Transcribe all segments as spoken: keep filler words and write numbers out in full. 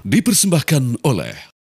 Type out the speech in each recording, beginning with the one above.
Dipersembahkan oleh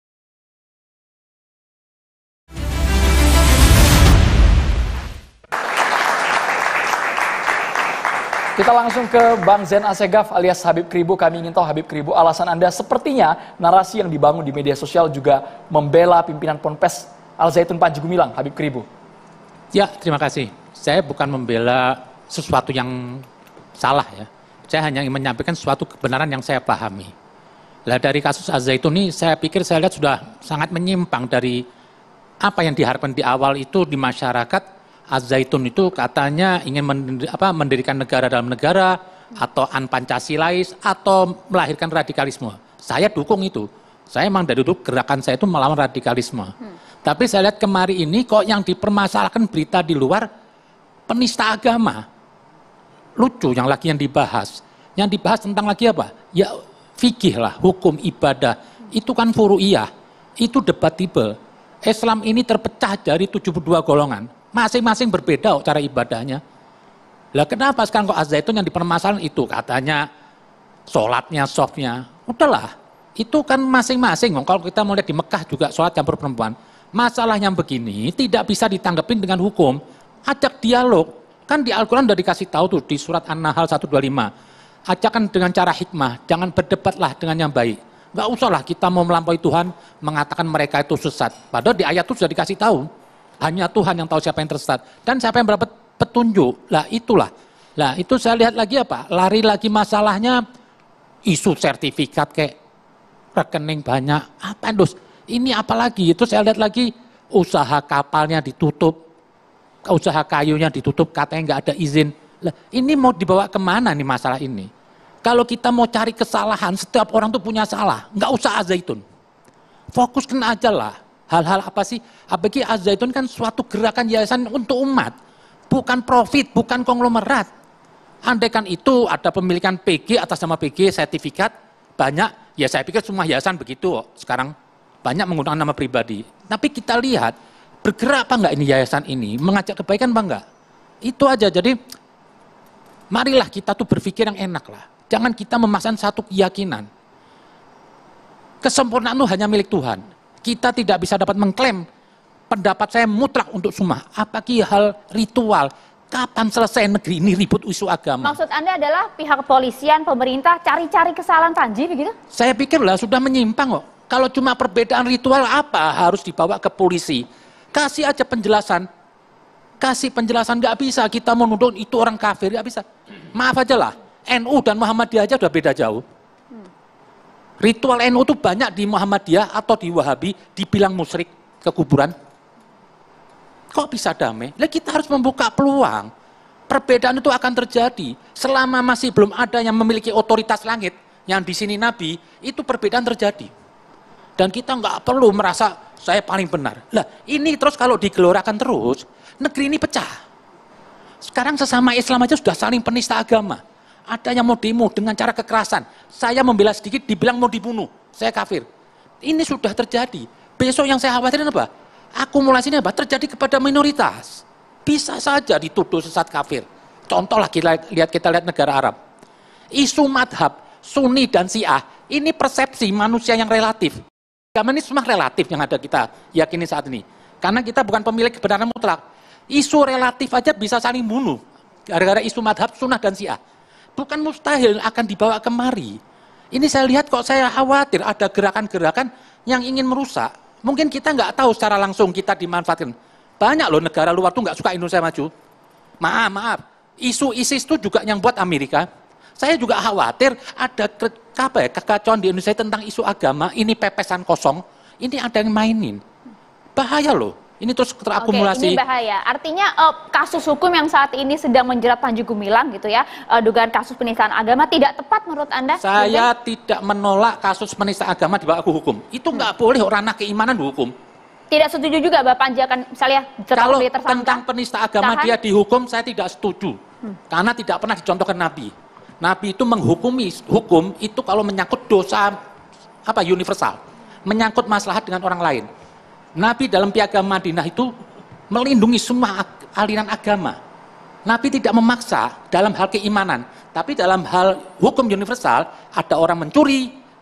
Kita langsung ke Bang Zain Assegaf alias Habib Kribo. Kami ingin tahu Habib Kribo, alasan Anda sepertinya narasi yang dibangun di media sosial juga membela pimpinan Ponpes Al Zaitun Panji Gumilang, Habib Kribo. Ya, terima kasih. Saya bukan membela sesuatu yang salah ya. Saya hanya ingin menyampaikan suatu kebenaran yang saya pahami. Lah dari kasus Al Zaitun ini saya pikir saya lihat sudah sangat menyimpang dari apa yang diharapkan di awal itu di masyarakat. Al Zaitun itu katanya ingin mendirikan negara dalam negara atau an-Pancasilais atau melahirkan radikalisme. Saya dukung itu. Saya memang dari dulu gerakan saya itu melawan radikalisme. Hmm. Tapi saya lihat kemarin ini kok yang dipermasalahkan berita di luar penista agama. Lucu yang lagi yang dibahas. Yang dibahas tentang lagi apa? Ya fikih lah, hukum ibadah. Itu kan furu'iyah. Itu debatable. Islam ini terpecah dari tujuh puluh dua golongan. Masing-masing berbeda cara ibadahnya. Lah kenapa sekarang kok Al Zaitun yang dipermasalahan itu katanya sholatnya, softnya, udahlah. Itu kan masing-masing. Kalau kita mau lihat di Mekah juga sholat campur perempuan. Masalah yang begini tidak bisa ditanggapin dengan hukum. Ajak dialog. Kan di Al-Quran udah dikasih tahu tuh di surat An-Nahl seratus dua puluh lima. Ajakkan dengan cara hikmah. Jangan berdebatlah dengan yang baik. Nggak usahlah kita mau melampaui Tuhan mengatakan mereka itu sesat. Padahal di ayat itu sudah dikasih tahu. Hanya Tuhan yang tahu siapa yang tersesat. Dan siapa yang mendapat petunjuk. Lah itulah. Lah itu saya lihat lagi apa? Lari lagi masalahnya isu sertifikat kayak rekening banyak. Apa terus? Ini apa lagi? Itu saya lihat lagi usaha kapalnya ditutup. Usaha kayunya ditutup katanya nggak ada izin. Lah ini mau dibawa kemana nih masalah ini? Kalau kita mau cari kesalahan, setiap orang tuh punya salah. Nggak usah Al Zaitun. Fokuskan aja lah. Hal-hal apa sih? Apalagi Al Zaitun kan suatu gerakan yayasan untuk umat. Bukan profit, bukan konglomerat. Andaikan itu ada pemilikan P G atas nama P G, sertifikat, banyak. Ya saya pikir semua yayasan begitu sekarang. Banyak menggunakan nama pribadi. Tapi kita lihat, bergerak apa enggak ini yayasan ini? Mengajak kebaikan apa enggak? Itu aja. Jadi, marilah kita tuh berpikir yang enak lah. Jangan kita memaksakan satu keyakinan. Kesempurnaan itu hanya milik Tuhan. Kita tidak bisa dapat mengklaim pendapat saya mutlak untuk semua. Apalagi hal ritual. Kapan selesai negeri ini ribut isu agama? Maksud Anda adalah pihak kepolisian, pemerintah cari-cari kesalahan Panji begitu? Saya pikirlah sudah menyimpang kok. Kalau cuma perbedaan ritual apa harus dibawa ke polisi? Kasih aja penjelasan. Kasih penjelasan, nggak bisa kita menuduh itu orang kafir, nggak bisa. Maaf aja lah, N U dan Muhammadiyah aja udah beda jauh. Ritual N U itu banyak di Muhammadiyah atau di Wahabi dibilang musyrik ke kuburan. Kok bisa damai? Lah kita harus membuka peluang. Perbedaan itu akan terjadi. Selama masih belum ada yang memiliki otoritas langit, yang di sini Nabi, itu perbedaan terjadi. Dan kita nggak perlu merasa saya paling benar. Lah ini terus kalau digelorakan terus, negeri ini pecah. Sekarang sesama Islam aja sudah saling penista agama. Ada yang mau demo dengan cara kekerasan. Saya membela sedikit, dibilang mau dibunuh. Saya kafir. Ini sudah terjadi. Besok yang saya khawatirin apa? Akumulasinya apa? Terjadi kepada minoritas. Bisa saja dituduh sesat kafir. Contohlah kita lihat kita lihat negara Arab. Isu madhab, Sunni dan Syiah, ini persepsi manusia yang relatif. Agama ini semua relatif yang ada kita yakini saat ini. Karena kita bukan pemilik kebenaran mutlak. Isu relatif aja bisa saling bunuh. Gara-gara isu madhab, sunnah dan Syiah. Bukan mustahil akan dibawa kemari. Ini saya lihat kok saya khawatir ada gerakan-gerakan yang ingin merusak. Mungkin kita nggak tahu secara langsung kita dimanfaatkan. Banyak loh negara luar tuh nggak suka Indonesia maju. Maaf, maaf. Isu ISIS itu juga yang buat Amerika. Saya juga khawatir ada ke, apa ya, kekacauan di Indonesia tentang isu agama. Ini pepesan kosong. Ini ada yang mainin. Bahaya loh. Ini terus terakumulasi. Oke, ini bahaya. Artinya uh, kasus hukum yang saat ini sedang menjerat Panji Gumilang gitu ya, uh, dugaan kasus penistaan agama tidak tepat menurut Anda? Saya Mungkin? tidak menolak kasus penistaan agama dibawa ke hukum. Itu nggak hmm. boleh ranah keimanan dihukum. Tidak setuju juga Bapak Panji akan misalnya kalau tentang penista agama tahan? Dia dihukum, saya tidak setuju. Hmm. Karena tidak pernah dicontohkan Nabi. Nabi itu menghukumi hukum itu kalau menyangkut dosa apa universal, menyangkut maslahat dengan orang lain. Nabi dalam piagam Madinah itu melindungi semua aliran agama. Nabi tidak memaksa dalam hal keimanan, tapi dalam hal hukum universal, ada orang mencuri,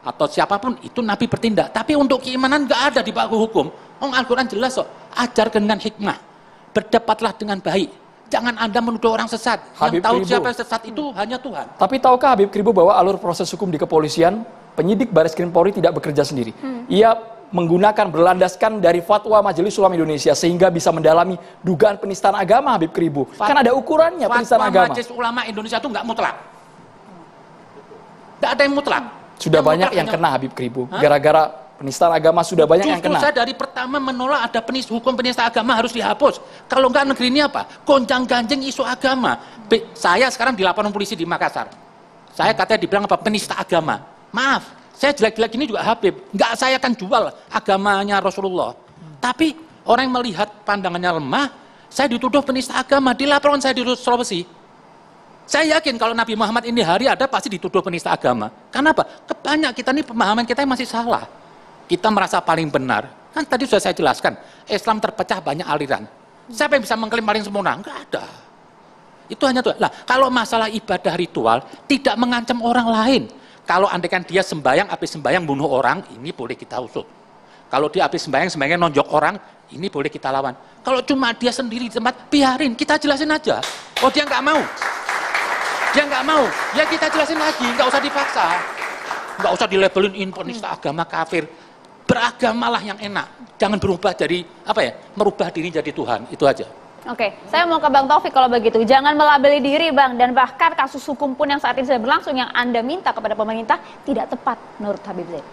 atau siapapun itu Nabi bertindak. Tapi untuk keimanan nggak ada di baku hukum. Oh, Al-Quran jelas kok. Ajarkan dengan hikmah. Berdapatlah dengan baik. Jangan Anda menuduh orang sesat. Habib Yang tahu Kribo. siapa yang sesat itu hmm. hanya Tuhan. Tapi tahukah Habib Kribo bahwa alur proses hukum di kepolisian, penyidik Baris Krim Polri tidak bekerja sendiri. Hmm. Ia menggunakan berlandaskan dari fatwa Majelis Ulama Indonesia sehingga bisa mendalami dugaan penistaan agama Habib Kribo. Fat kan ada ukurannya penistaan agama. Majelis Ulama Indonesia itu nggak mutlak. Nggak ada yang mutlak. Sudah yang banyak mutlak yang hanya... kena Habib Kribo. Gara-gara penistaan agama sudah banyak Justru yang kena. saya dari pertama menolak ada penis, hukum penista agama harus dihapus. Kalau enggak negeri ini apa? Gonjang-ganjing isu agama. Be, saya sekarang dilaporin polisi di Makassar. Saya katanya dibilang apa? Penista agama. Maaf, saya jelek-jelek ini juga Habib. Enggak, saya akan jual agamanya Rasulullah. Hmm. Tapi orang yang melihat pandangannya lemah, saya dituduh penista agama. Dilaporkan saya di Sulawesi. Saya yakin kalau Nabi Muhammad ini hari ada pasti dituduh penista agama. Kenapa? Kebanyak kita ini pemahaman kita masih salah. Kita merasa paling benar. Kan tadi sudah saya jelaskan, Islam terpecah banyak aliran. Siapa yang bisa mengklaim paling sempurna? Enggak ada. Itu hanya Tuhan. Nah, kalau masalah ibadah ritual tidak mengancam orang lain. Kalau andaikan dia sembayang, habis sembayang bunuh orang, ini boleh kita usut. Kalau dia habis sembayang, sembayang nonjok orang, ini boleh kita lawan. Kalau cuma dia sendiri di tempat, biarin, kita jelasin aja. Oh, dia nggak mau. Dia nggak mau, ya kita jelasin lagi, nggak usah dipaksa. Nggak usah dilabelin ini penista agama kafir. Beragamalah yang enak. Jangan berubah dari, apa ya, merubah diri jadi Tuhan, itu aja. Oke, saya mau ke Bang Taufik kalau begitu. Jangan melabeli diri Bang, dan bahkan kasus hukum pun yang saat ini sedang berlangsung yang Anda minta kepada pemerintah tidak tepat menurut Habib Zaid.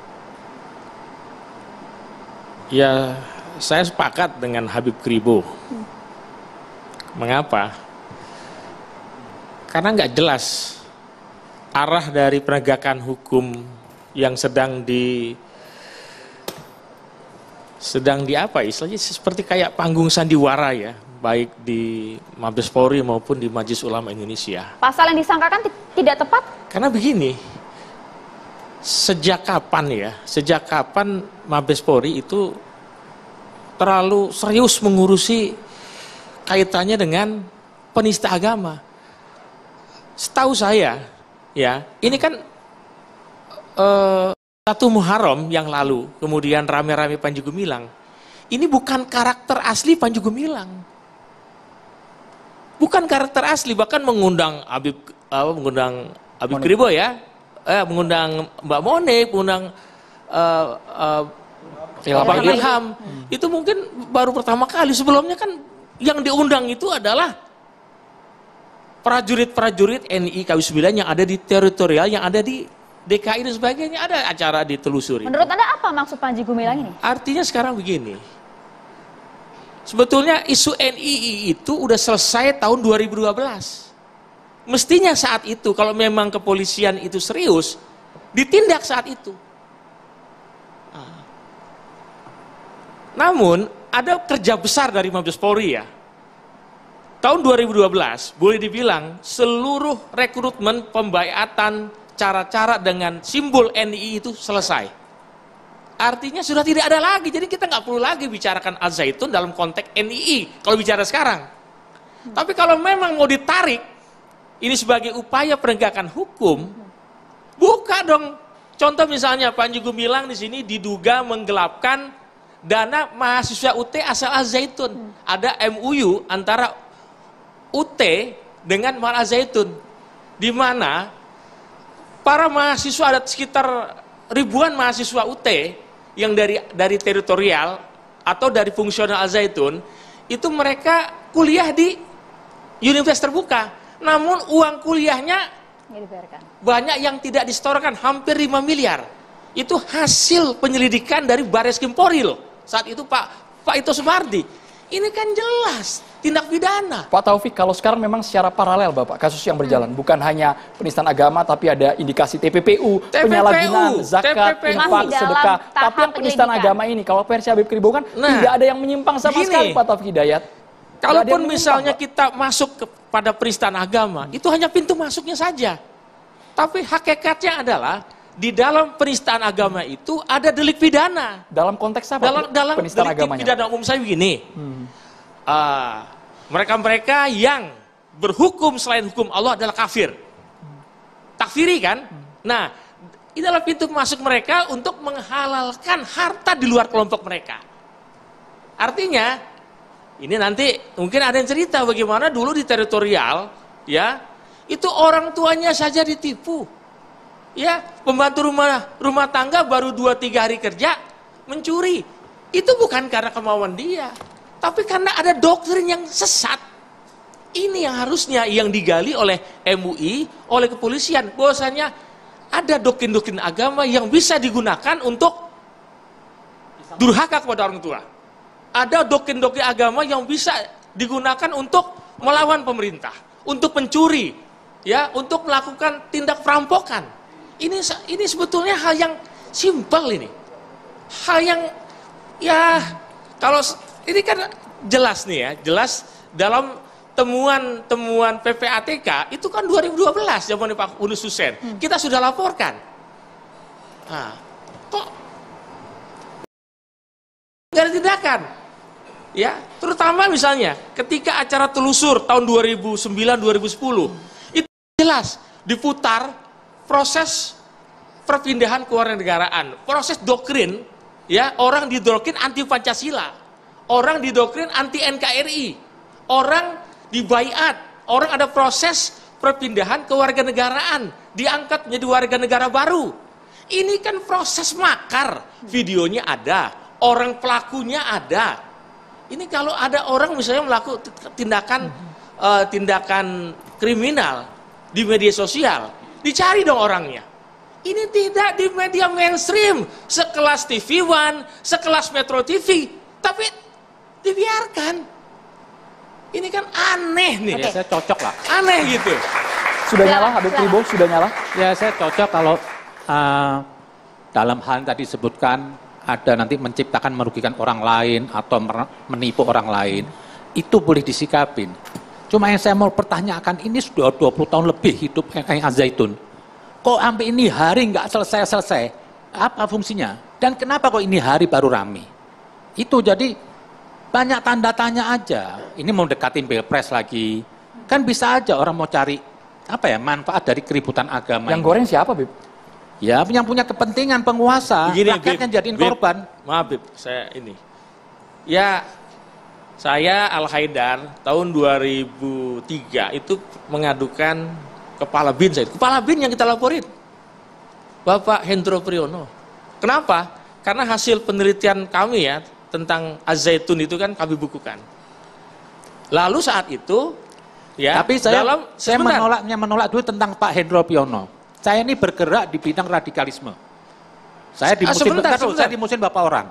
Ya, saya sepakat dengan Habib Kribo. Hmm. Mengapa? Karena nggak jelas arah dari penegakan hukum yang sedang di sedang di apa istilahnya seperti kayak panggung sandiwara ya, baik di Mabes Polri maupun di Majelis Ulama Indonesia. Pasal yang disangkakan tidak tepat? Karena begini, sejak kapan ya, sejak kapan Mabes Polri itu terlalu serius mengurusi kaitannya dengan penista agama? Setahu saya, ya, ini kan uh, satu Muharram yang lalu, kemudian rame-rame Panji Gumilang. Ini bukan karakter asli Panji Gumilang, bukan karakter asli, bahkan mengundang Habib, uh, mengundang Habib Kribo ya, eh, mengundang Mbak Monik, mengundang uh, uh, Bang Ilham. Hmm. Itu mungkin baru pertama kali. Sebelumnya kan yang diundang itu adalah prajurit-prajurit N I K W sembilan yang ada di teritorial, yang ada di D K I dan sebagainya, ada acara ditelusuri. Menurut Anda apa maksud Panji Gumilang ini? Artinya sekarang begini, sebetulnya isu N I I itu udah selesai tahun dua ribu dua belas. Mestinya saat itu, kalau memang kepolisian itu serius, ditindak saat itu. Nah. Namun, ada kerja besar dari Mabes Polri ya. Tahun dua ribu dua belas, boleh dibilang seluruh rekrutmen, pembaiatan, cara-cara dengan simbol N I I itu selesai. Artinya sudah tidak ada lagi, jadi kita nggak perlu lagi bicarakan Al-Zaitun dalam konteks N I I, kalau bicara sekarang. Hmm. Tapi kalau memang mau ditarik, ini sebagai upaya penegakan hukum, buka dong. Contoh misalnya Panji Gumilang di sini diduga menggelapkan dana mahasiswa U T asal Al-Zaitun. Hmm. Ada M O U antara U T dengan Al-Zaitun, di mana para mahasiswa, ada sekitar ribuan mahasiswa U T yang dari dari teritorial atau dari fungsional Al-Zaitun, itu mereka kuliah di universitas terbuka, namun uang kuliahnya banyak yang tidak disetorkan, hampir lima miliar. Itu hasil penyelidikan dari Baris Krim Polri loh. Saat itu Pak Pak Ito Sumardi. Ini kan jelas tindak pidana. Pak Taufik, kalau sekarang memang secara paralel Bapak, kasus yang berjalan. Hmm. Bukan hanya penistaan agama, tapi ada indikasi T P P U, T P P U penyalahgunaan zakat, infak, sedekah. Tapi yang penistaan agama ini, kalau versi Habib Kribo kan, nah, tidak ada yang menyimpang sama gini, sekali Pak Taufik Hidayat. Kalaupun misalnya kita masuk kepada penistaan agama, hmm. itu hanya pintu masuknya saja. Tapi hakikatnya adalah, di dalam penistaan agama itu ada delik pidana. Dalam konteks apa? Dalam, dalam penistaan delik agamanya? Pidana umum saya begini. Hmm. Uh, mereka-mereka yang berhukum selain hukum Allah adalah kafir. Takfiri kan? Hmm. Nah, ini adalah pintu masuk mereka untuk menghalalkan harta di luar kelompok mereka. Artinya, ini nanti mungkin ada yang cerita bagaimana dulu di teritorial, ya, itu orang tuanya saja ditipu. Ya, pembantu rumah rumah tangga baru dua tiga hari kerja mencuri. Itu bukan karena kemauan dia, tapi karena ada doktrin yang sesat. Ini yang harusnya yang digali oleh M U I, oleh kepolisian, bahwasanya ada doktrin-doktrin agama yang bisa digunakan untuk durhaka kepada orang tua. Ada doktrin-doktrin agama yang bisa digunakan untuk melawan pemerintah, untuk pencuri, ya, untuk melakukan tindak perampokan. Ini ini sebetulnya hal yang simpel ini. Hal yang ya kalau ini kan jelas nih ya, jelas dalam temuan-temuan P P A T K itu kan dua ribu dua belas zaman Pak Yunus Hussein. Hmm. Kita sudah laporkan. Nah, kok nggak ada tindakan? Ya, terutama misalnya ketika acara telusur tahun dua ribu sembilan dua ribu sepuluh itu jelas diputar proses perpindahan kewarganegaraan, proses doktrin, ya, orang didoktrin anti Pancasila, orang didoktrin anti N K R I, orang dibaiat, orang ada proses perpindahan kewarganegaraan, diangkat menjadi warga negara baru. Ini kan proses makar, videonya ada, orang pelakunya ada. Ini kalau ada orang misalnya melakukan tindakan uh, tindakan kriminal di media sosial, dicari dong orangnya. Ini tidak di media mainstream, sekelas T V One, sekelas Metro T V, tapi dibiarkan. Ini kan aneh nih. Ya, saya cocok lah. Aneh gitu. Sudah nyala Habib Kribo, sudah nyala? Ya saya cocok kalau uh, dalam hal yang tadi disebutkan ada nanti menciptakan merugikan orang lain atau menipu orang lain, itu boleh disikapin. Cuma yang saya mau pertanyakan, ini sudah dua puluh tahun lebih hidup Al-Zaitun. Kok sampai ini hari nggak selesai-selesai? Apa fungsinya? Dan kenapa kok ini hari baru rame? Itu jadi banyak tanda tanya aja. Ini mau dekatin pilpres lagi. Kan bisa aja orang mau cari apa ya manfaat dari keributan agama. Yang ini. goreng siapa, Bib? Ya, yang punya kepentingan penguasa. Begini, rakyat yang jadiin Bib, korban. Maaf, Bib, saya ini. Ya, saya Al-Haidar tahun dua ribu tiga itu mengadukan kepala bin saya. Kepala bin yang kita laporin. Bapak Hendro Priyono. Kenapa? Karena hasil penelitian kami ya, tentang Az-Zaitun itu kan kami bukukan. Lalu saat itu, ya, tapi saya, dalam, saya menolaknya menolak dulu tentang Pak Hendro Priyono. Saya ini bergerak di bidang radikalisme. Saya di musim, sebentar, bentar, sebentar. saya di musim Bapak orang.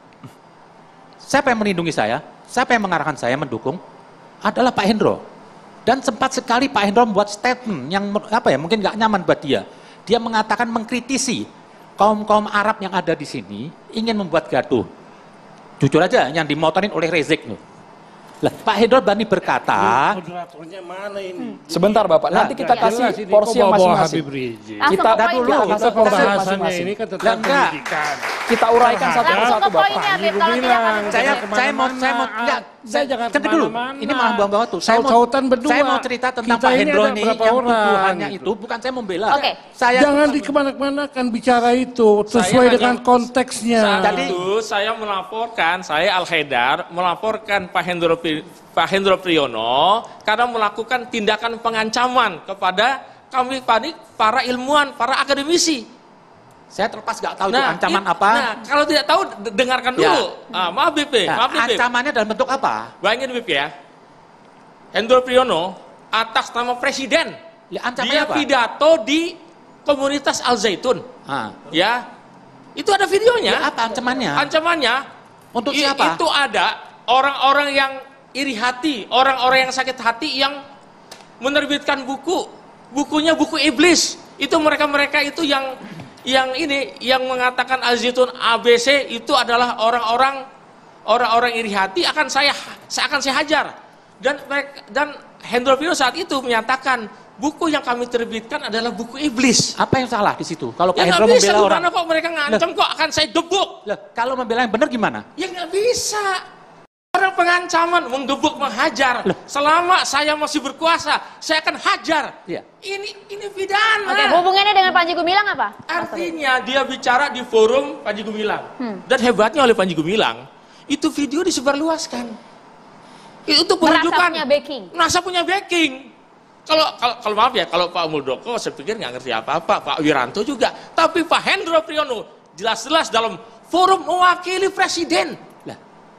Siapa yang melindungi saya? Siapa yang mengarahkan saya mendukung? Adalah Pak Hendro. Dan sempat sekali Pak Hendro membuat statement yang apa ya mungkin nggak nyaman buat dia. Dia mengatakan mengkritisi kaum-kaum Arab yang ada di sini ingin membuat gaduh. Jujur aja, yang dimotorin oleh Rizik. Lah, Pak Hendro Bani berkata, moderatornya mana ini? Sebentar Bapak, Nah, nanti kita Nggak kasih jelas ini, porsi kok yang bawa-bawa masing-masing. Habib Rizik? Langsung Kita ke dah poin, dulu, Pak. kita Kita porsi pembahasannya masing-masing. ini kan Lah, tentang enggak. pendidikan. Kita uraikan Nah, satu Langsung persatu, ke poinnya, Bapak. Habib. Kalau tidak bilang, akan saya terjadi. saya mau saya mau enggak, Saya jangan kan dulu. kemana-mana. Ini malah buang waktu. Saya mau Saut-sautan berdua. Saya mau cerita tentang Kita Pak ini Hendro ada ini berapa yang orang, tuduhannya gitu. itu bukan saya membela. Oke. Saya Jangan di kemana-mana kan bicara itu sesuai Saya dengan hanya- konteksnya. Saat Jadi- itu saya melaporkan, saya Al-Haidar melaporkan Pak Hendro Pri- Pak Hendro Priyono karena melakukan tindakan pengancaman kepada kami panik para ilmuwan, para akademisi. saya terlepas nggak tahu itu ancaman i- apa. Nah, kalau tidak tahu d- dengarkan Ya. dulu. Ah, maaf B P, Nah, maaf nih, B P. ancamannya dalam bentuk apa? Bayangin B P ya. Hendro Priyono atas nama presiden Ya, ancamannya dia apa? pidato di komunitas Al-Zaitun. Ah. Ya. Itu ada videonya. Ya, apa ancamannya? Ancamannya Untuk i- siapa? Itu ada orang-orang yang iri hati, orang-orang yang sakit hati yang menerbitkan buku, bukunya buku iblis. Itu mereka-mereka itu yang yang ini yang mengatakan Al-Zaitun A B C itu adalah orang-orang orang-orang iri hati akan saya saya akan saya hajar. Dan mereka, dan Hendro Priyono saat itu menyatakan buku yang kami terbitkan adalah buku iblis. Apa yang salah di situ? Kalau Pak Ya Hendro nggak bisa, membela orang, gimana kok mereka ngancam kok akan saya gebuk. Loh, kalau membela yang benar gimana? Ya nggak bisa. Orang pengancaman, menggebuk, menghajar. Loh. Selama saya masih berkuasa, saya akan hajar. Ya. Ini ini pidana. Oke, hubungannya dengan Panji Gumilang apa? Artinya dia bicara di forum Panji Gumilang. Hmm. Dan hebatnya oleh Panji Gumilang, itu video disebarluaskan. Itu menunjukkan merasa punya backing. Merasa punya backing. Kalau kalau kalau maaf ya, kalau Pak Muldoko saya pikir nggak ngerti apa-apa, Pak Wiranto juga. Tapi Pak Hendro Priyono jelas-jelas dalam forum mewakili presiden. Lah,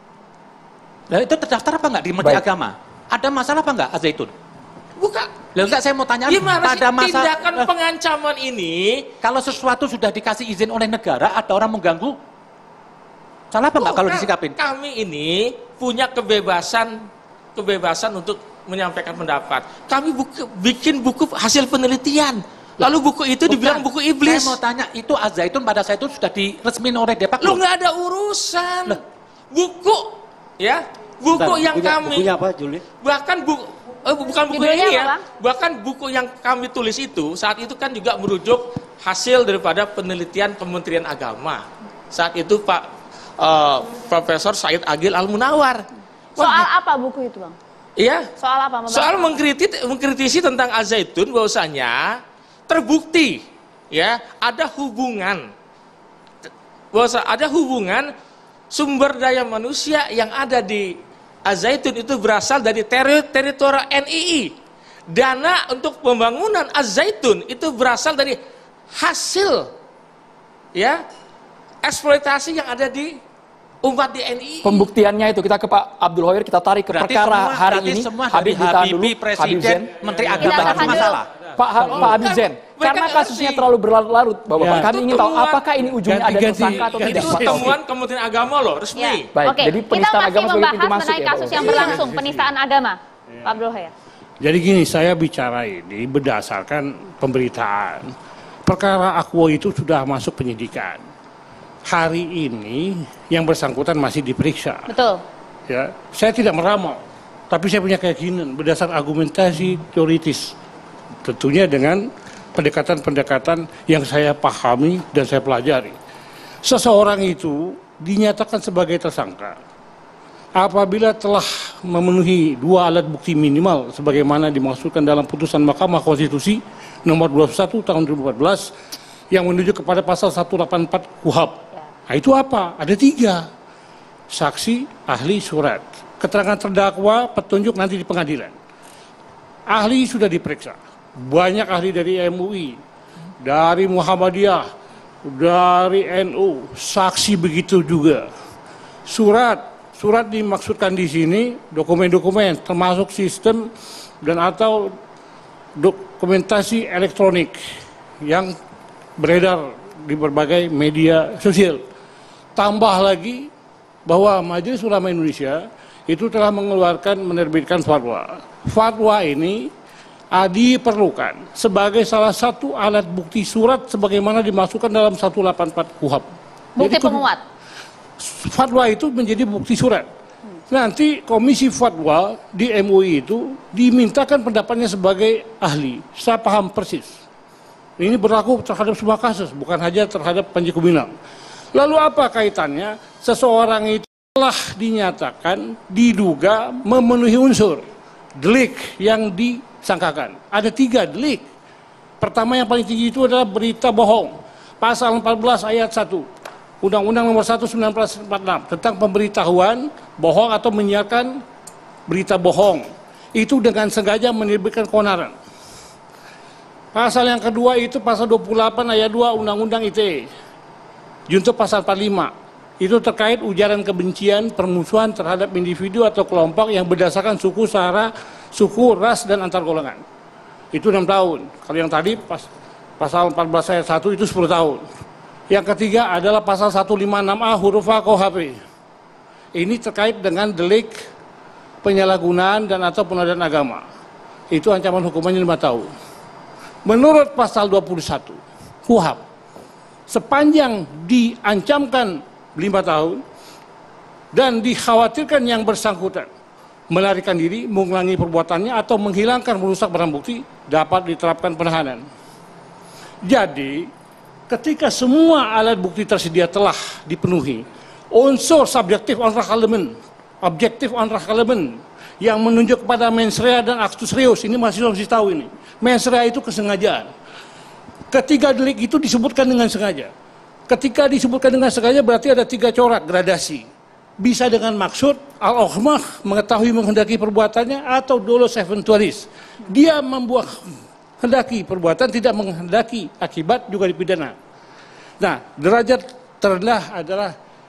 lah itu terdaftar apa nggak di Menteri Baik. Agama? Ada masalah apa nggak Al-Zaitun? Bukan. Lah enggak, saya mau tanya, Gimana sih pada masa tindakan eh, pengancaman ini? kalau sesuatu sudah dikasih izin oleh negara, ada orang mengganggu, salah apa nggak kalau Bukan. disikapin? Kami ini punya kebebasan kebebasan untuk menyampaikan pendapat. Kami buku, bikin buku hasil penelitian. Lalu buku itu dibilang buku iblis. Saya mau tanya, itu Al-Zaitun pada saat itu sudah diresmin oleh Depak? Lu nggak ada urusan. Loh. Buku, ya, buku Bentar, yang bukunya, kami. Bukunya apa, Juli? Bahkan buku, eh, bukan buku Judulnya ini apa, ya. Bang? Bahkan buku yang kami tulis itu saat itu kan juga merujuk hasil daripada penelitian Kementerian Agama. Saat itu Pak eh, Profesor Said Agil Al-Munawar. Soal apa buku itu, Bang? Iya. Soal apa? Membahas Soal apa? mengkritisi, mengkritisi tentang Al-Zaitun bahwasanya terbukti ya ada hubungan bahwa ada hubungan sumber daya manusia yang ada di Al-Zaitun itu berasal dari teri teritorial N I I. Dana untuk pembangunan Al-Zaitun itu berasal dari hasil ya eksploitasi yang ada di umat di N I I. Pembuktiannya itu kita ke Pak Abdul Hoyer, kita tarik ke Berarti perkara semua- hari berarti ini. semua Habib dari ditahan Habibie, Habib Presiden, Zen. Menteri Kita Agama tahan nggak dulu. masalah. Pak, Ha- Pak Habib Zen, Mereka karena nggak kasusnya ngerti. terlalu berlarut-larut, Bapak, Ya. kami Itu ingin tahu temuan. apakah ini ujungnya ada Ganti-ganti. tersangka atau Ganti- tidak. Itu Pak Taufik. temuan Kementerian Agama loh, resmi. Ya. Baik, Oke, jadi kita penistaan masih agama sebagai pintu membahas masuk mengenai ya, kasus Pak. yang berlangsung, penistaan agama. Pak Abdul Hoyer. Jadi gini, saya bicara ini berdasarkan pemberitaan. Perkara Akwo itu sudah masuk penyidikan. Hari ini yang bersangkutan masih diperiksa. Betul. Ya, saya tidak meramal, tapi saya punya keyakinan berdasar argumentasi teoritis. Tentunya dengan pendekatan-pendekatan yang saya pahami dan saya pelajari. Seseorang itu dinyatakan sebagai tersangka apabila telah memenuhi dua alat bukti minimal sebagaimana dimaksudkan dalam putusan Mahkamah Konstitusi nomor dua puluh satu tahun dua ribu empat belas yang menuju kepada pasal seratus delapan puluh empat K U H A P. Nah, itu apa? Ada tiga. Saksi, ahli, surat. Keterangan terdakwa, petunjuk nanti di pengadilan. Ahli sudah diperiksa. Banyak ahli dari M U I, dari Muhammadiyah, dari N U, saksi begitu juga. Surat, surat dimaksudkan di sini dokumen-dokumen termasuk sistem dan atau dokumentasi elektronik yang beredar di berbagai media sosial. Tambah lagi bahwa Majelis Ulama Indonesia itu telah mengeluarkan menerbitkan fatwa. Fatwa ini ah, diperlukan sebagai salah satu alat bukti surat sebagaimana dimasukkan dalam seratus delapan puluh empat K U H A P. Bukti Jadi, penguat. fatwa itu menjadi bukti surat. Nanti komisi fatwa di M U I itu dimintakan pendapatnya sebagai ahli. Saya paham persis. Ini berlaku terhadap semua kasus, bukan hanya terhadap Panji Gumilang. Lalu apa kaitannya? Seseorang itu telah dinyatakan, diduga memenuhi unsur delik yang disangkakan. Ada tiga delik. Pertama yang paling tinggi itu adalah berita bohong. Pasal empat belas ayat satu. Undang-Undang nomor satu tahun seribu sembilan ratus empat puluh enam tentang pemberitahuan bohong atau menyiarkan berita bohong. Itu dengan sengaja menerbitkan keonaran. Pasal yang kedua itu pasal dua puluh delapan ayat dua Undang-Undang I T E. Junto pasal empat puluh lima. Itu terkait ujaran kebencian, permusuhan terhadap individu atau kelompok yang berdasarkan suku, sara, suku, ras, dan antar golongan. Itu enam tahun. Kalau yang tadi pas, pasal empat belas ayat satu itu sepuluh tahun. Yang ketiga adalah pasal seratus lima puluh enam A huruf A K U H P. Ini terkait dengan delik penyalahgunaan dan atau penodaan agama. Itu ancaman hukumannya lima tahun. Menurut pasal dua puluh satu K U H A P, sepanjang diancamkan lima tahun dan dikhawatirkan yang bersangkutan melarikan diri, mengulangi perbuatannya atau menghilangkan, merusak barang bukti, dapat diterapkan penahanan. Jadi, ketika semua alat bukti tersedia telah dipenuhi, unsur subjektif, unsur elemen, objektif unrecoverable yang menunjuk kepada mens rea dan actus reus. Ini mahasiswa mesti tahu ini. Mens rea itu kesengajaan. Ketiga delik itu disebutkan dengan sengaja. Ketika disebutkan dengan sengaja berarti ada tiga corak gradasi. Bisa dengan maksud, al-okhmah, mengetahui menghendaki perbuatannya, atau dolus eventualis. Dia membuat hendaki perbuatan, tidak menghendaki akibat, juga dipidana. Nah, derajat terendah adalah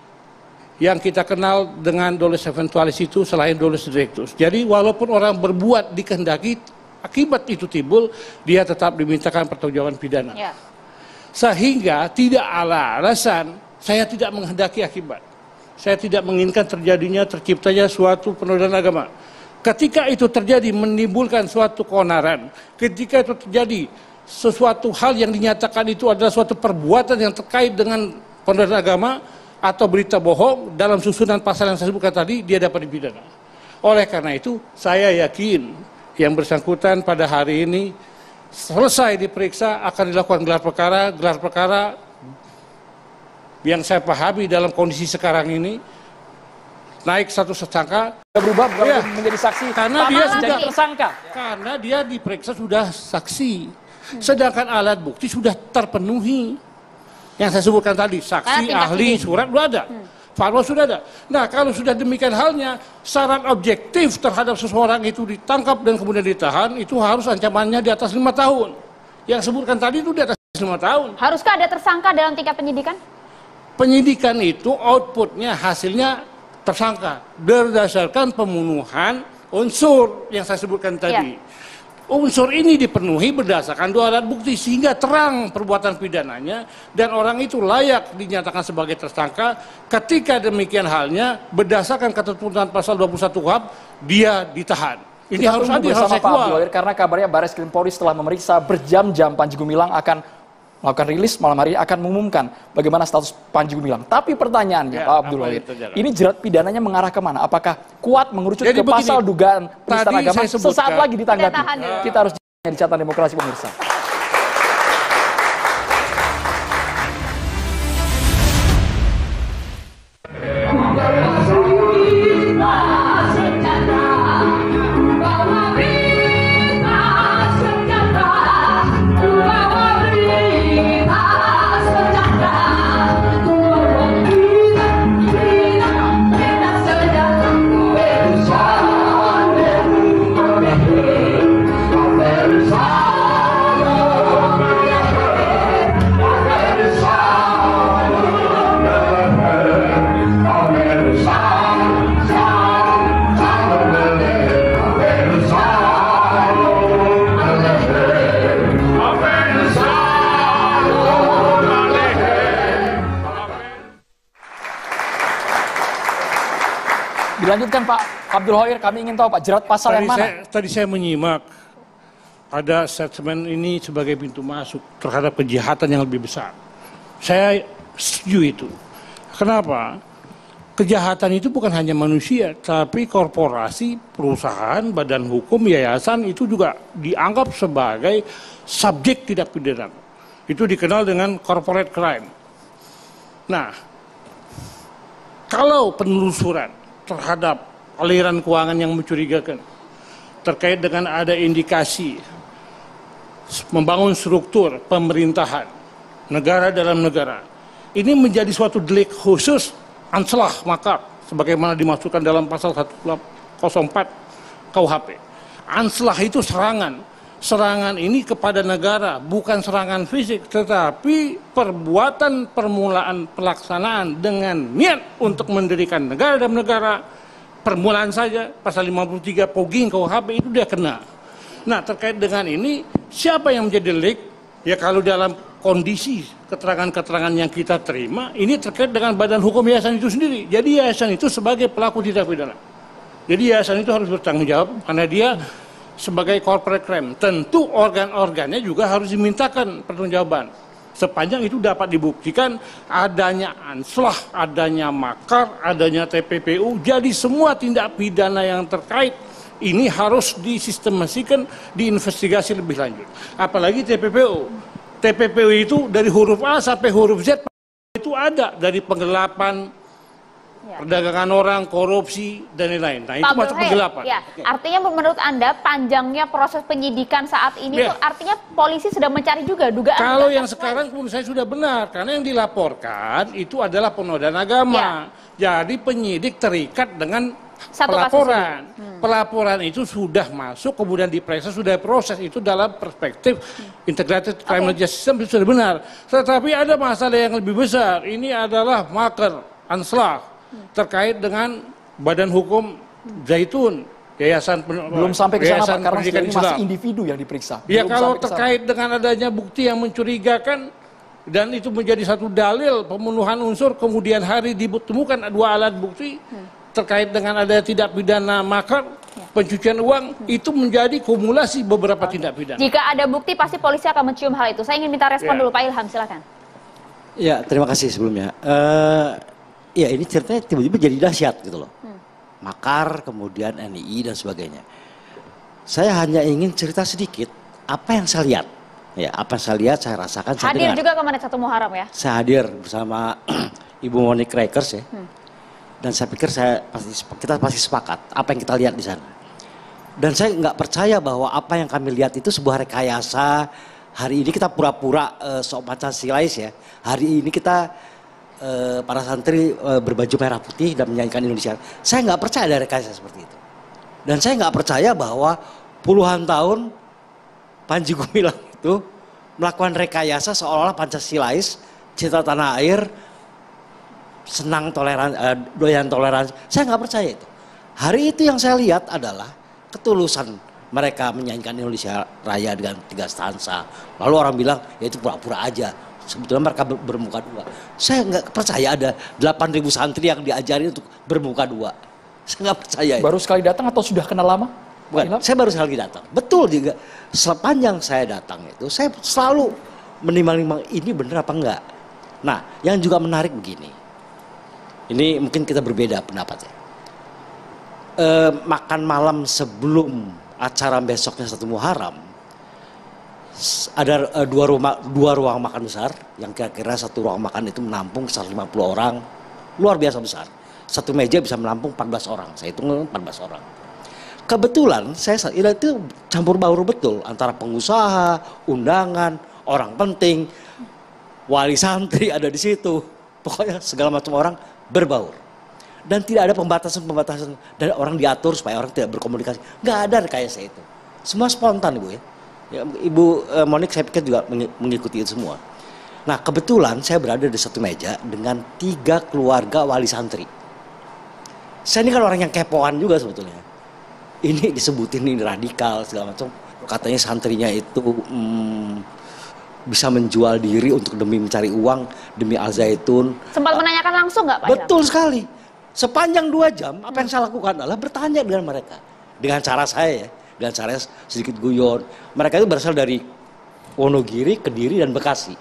yang kita kenal dengan dolus eventualis itu selain dolus directus. Jadi walaupun orang berbuat dikehendaki, akibat itu timbul, dia tetap dimintakan pertanggungjawaban pidana. Ya. Sehingga tidak ada alasan saya tidak menghendaki akibat. Saya tidak menginginkan terjadinya, terciptanya suatu penodaan agama. Ketika itu terjadi menimbulkan suatu keonaran, ketika itu terjadi sesuatu hal yang dinyatakan itu adalah suatu perbuatan yang terkait dengan penodaan agama atau berita bohong, dalam susunan pasal yang saya sebutkan tadi, dia dapat dipidana. Oleh karena itu, saya yakin yang bersangkutan pada hari ini selesai diperiksa akan dilakukan gelar perkara. Gelar perkara yang saya pahami dalam kondisi sekarang ini naik satu tersangka berubah bukan ya, menjadi saksi karena dia sudah tersangka. Karena dia diperiksa sudah saksi. Sedangkan alat bukti sudah terpenuhi. Yang saya sebutkan tadi, saksi, ahli, surat sudah ada. Hmm. Fatwa sudah ada. Nah, kalau sudah demikian halnya, syarat objektif terhadap seseorang itu ditangkap dan kemudian ditahan, itu harus ancamannya di atas lima tahun. Yang sebutkan tadi itu di atas lima tahun. Haruskah ada tersangka dalam tingkat penyidikan? Penyidikan itu outputnya, hasilnya tersangka. Berdasarkan pemenuhan unsur yang saya sebutkan tadi. Ya. Unsur ini dipenuhi berdasarkan dua alat bukti sehingga terang perbuatan pidananya dan orang itu layak dinyatakan sebagai tersangka. Ketika demikian halnya berdasarkan ketentuan pasal dua puluh satu K U H P dia ditahan. Ini Kita harus adil, harus Pak Abdul Qadir, karena kabarnya Baris Krim Polri setelah memeriksa berjam-jam Panji Gumilang akan melakukan rilis malam hari ini, akan mengumumkan bagaimana status Panji Gumilang. Tapi pertanyaannya ya, Pak Abdul Qadir, ini jerat pidananya mengarah kemana? Apakah kuat mengerucut Jadi ke begini, pasal dugaan penistaan agama? Sesaat lagi ditanggapi. Kita, Kita harus di catatan demokrasi pemirsa. Dilanjutkan Pak Abdul Qadir, kami ingin tahu Pak, jerat pasal tadi yang mana? Saya, tadi saya menyimak ada statement ini sebagai pintu masuk terhadap kejahatan yang lebih besar. Saya setuju itu. Kenapa? Kejahatan itu bukan hanya manusia, tapi korporasi, perusahaan, badan hukum, yayasan itu juga dianggap sebagai subjek tindak pidana. Itu dikenal dengan corporate crime. Nah, kalau penelusuran terhadap aliran keuangan yang mencurigakan terkait dengan ada indikasi membangun struktur pemerintahan negara dalam negara, ini menjadi suatu delik khusus anslah makar sebagaimana dimasukkan dalam pasal seratus empat K U H P. Anslah itu serangan. Serangan ini kepada negara, bukan serangan fisik, tetapi perbuatan permulaan pelaksanaan dengan niat untuk mendirikan negara dan negara. Permulaan saja, pasal lima puluh tiga Pogging K U H P itu dia kena. Nah, terkait dengan ini, siapa yang menjadi delik? Ya kalau dalam kondisi keterangan-keterangan yang kita terima, ini terkait dengan badan hukum yayasan itu sendiri. Jadi yayasan itu sebagai pelaku tindak pidana. Jadi yayasan itu harus bertanggung jawab karena dia sebagai corporate crime. Tentu organ-organnya juga harus dimintakan pertanggungjawaban. Sepanjang itu dapat dibuktikan adanya anslah, adanya makar, adanya T P P U. Jadi semua tindak pidana yang terkait ini harus disistemasikan, diinvestigasi lebih lanjut. Apalagi T P P U. T P P U itu dari huruf A sampai huruf Z itu ada, dari penggelapan Ya. perdagangan orang, korupsi, dan lain-lain. Nah, itu Pak masuk Burhain, penggelapan. ya. Artinya menurut Anda panjangnya proses penyidikan saat ini Ya. tuh artinya polisi sedang mencari juga dugaan. Kalau dugaan yang kasus sekarang pun saya sudah benar, karena yang dilaporkan itu adalah penodaan agama. Ya. Jadi penyidik terikat dengan Satu pelaporan. kasus ini. Hmm. Pelaporan itu sudah masuk, kemudian diperiksa, sudah proses. Itu dalam perspektif Hmm. integrated criminal justice system itu sudah benar. Tetapi ada masalah yang lebih besar. Ini adalah makar, anslah, terkait dengan Badan Hukum Zaitun, Yayasan Pen- Belum sampai ke sana Pak, Yayasan karena Pendidikan sejauh ini masih Islam. individu yang diperiksa. Ya Belum kalau sampai ke sana. terkait dengan adanya bukti yang mencurigakan dan itu menjadi satu dalil pemenuhan unsur, kemudian hari ditemukan dua alat bukti terkait dengan ada tidak pidana makar, pencucian uang, itu menjadi kumulasi beberapa tindak pidana. Jika ada bukti pasti polisi akan mencium hal itu. Saya ingin minta respon Ya. dulu Pak Ilham, silakan. Ya, terima kasih sebelumnya. Eh, ya ini ceritanya tiba-tiba jadi dahsyat gitu loh. Makar, kemudian N I I dan sebagainya. Saya hanya ingin cerita sedikit apa yang saya lihat. Ya, apa yang saya lihat, saya rasakan, saya Hadir dengar. juga kemarin satu Muharram ya. Saya hadir bersama Ibu Monique Rakers ya. Dan saya pikir saya pasti kita pasti sepakat apa yang kita lihat di sana. Dan saya nggak percaya bahwa apa yang kami lihat itu sebuah rekayasa. Hari ini kita pura-pura uh, sok Pancasilais ya. Hari ini kita uh, para santri uh, berbaju merah putih dan menyanyikan Indonesia. Saya nggak percaya ada rekayasa seperti itu. Dan saya nggak percaya bahwa puluhan tahun Panji Gumilang itu melakukan rekayasa seolah-olah Pancasilais, cinta tanah air, senang toleran, uh, doyan toleransi. Saya nggak percaya itu. Hari itu yang saya lihat adalah ketulusan mereka menyanyikan Indonesia Raya dengan tiga stansa. Lalu orang bilang ya itu pura-pura aja. Sebetulnya mereka ber- bermuka dua. Saya nggak percaya ada delapan ribu santri yang diajari untuk bermuka dua. Saya nggak percaya itu. Baru sekali datang atau sudah kenal lama? Pak Bukan, Ilham? saya baru sekali datang. Betul juga. Sepanjang saya datang itu, saya selalu menimbang-nimbang ini benar apa enggak. Nah, yang juga menarik begini. Ini mungkin kita berbeda pendapatnya. E, makan malam sebelum acara besoknya satu Muharram, s- ada e, dua rumah, dua ruang makan besar, yang kira-kira satu ruang makan itu menampung seratus lima puluh orang, luar biasa besar. Satu meja bisa menampung empat belas orang, saya hitung empat belas orang. Kebetulan saya saat itu campur baur betul antara pengusaha, undangan, orang penting, wali santri ada di situ. Pokoknya segala macam orang berbaur. Dan tidak ada pembatasan-pembatasan dan orang diatur supaya orang tidak berkomunikasi. Nggak ada rekayasa itu. Semua spontan Ibu ya. Ya, Ibu eh, Monique saya pikir juga mengi- mengikuti itu semua. Nah kebetulan saya berada di satu meja dengan tiga keluarga wali santri. Saya ini kan orang yang kepoan juga sebetulnya. Ini disebutin ini radikal segala macam. Katanya santrinya itu hmm, bisa menjual diri untuk demi mencari uang, demi Al-Zaitun. Sempat menanyakan langsung nggak Pak Ilham? Betul sekali. Sepanjang dua jam apa yang saya lakukan adalah bertanya dengan mereka. Dengan cara saya ya, dengan cara sedikit guyon. Mereka itu berasal dari Wonogiri, Kediri, dan Bekasi.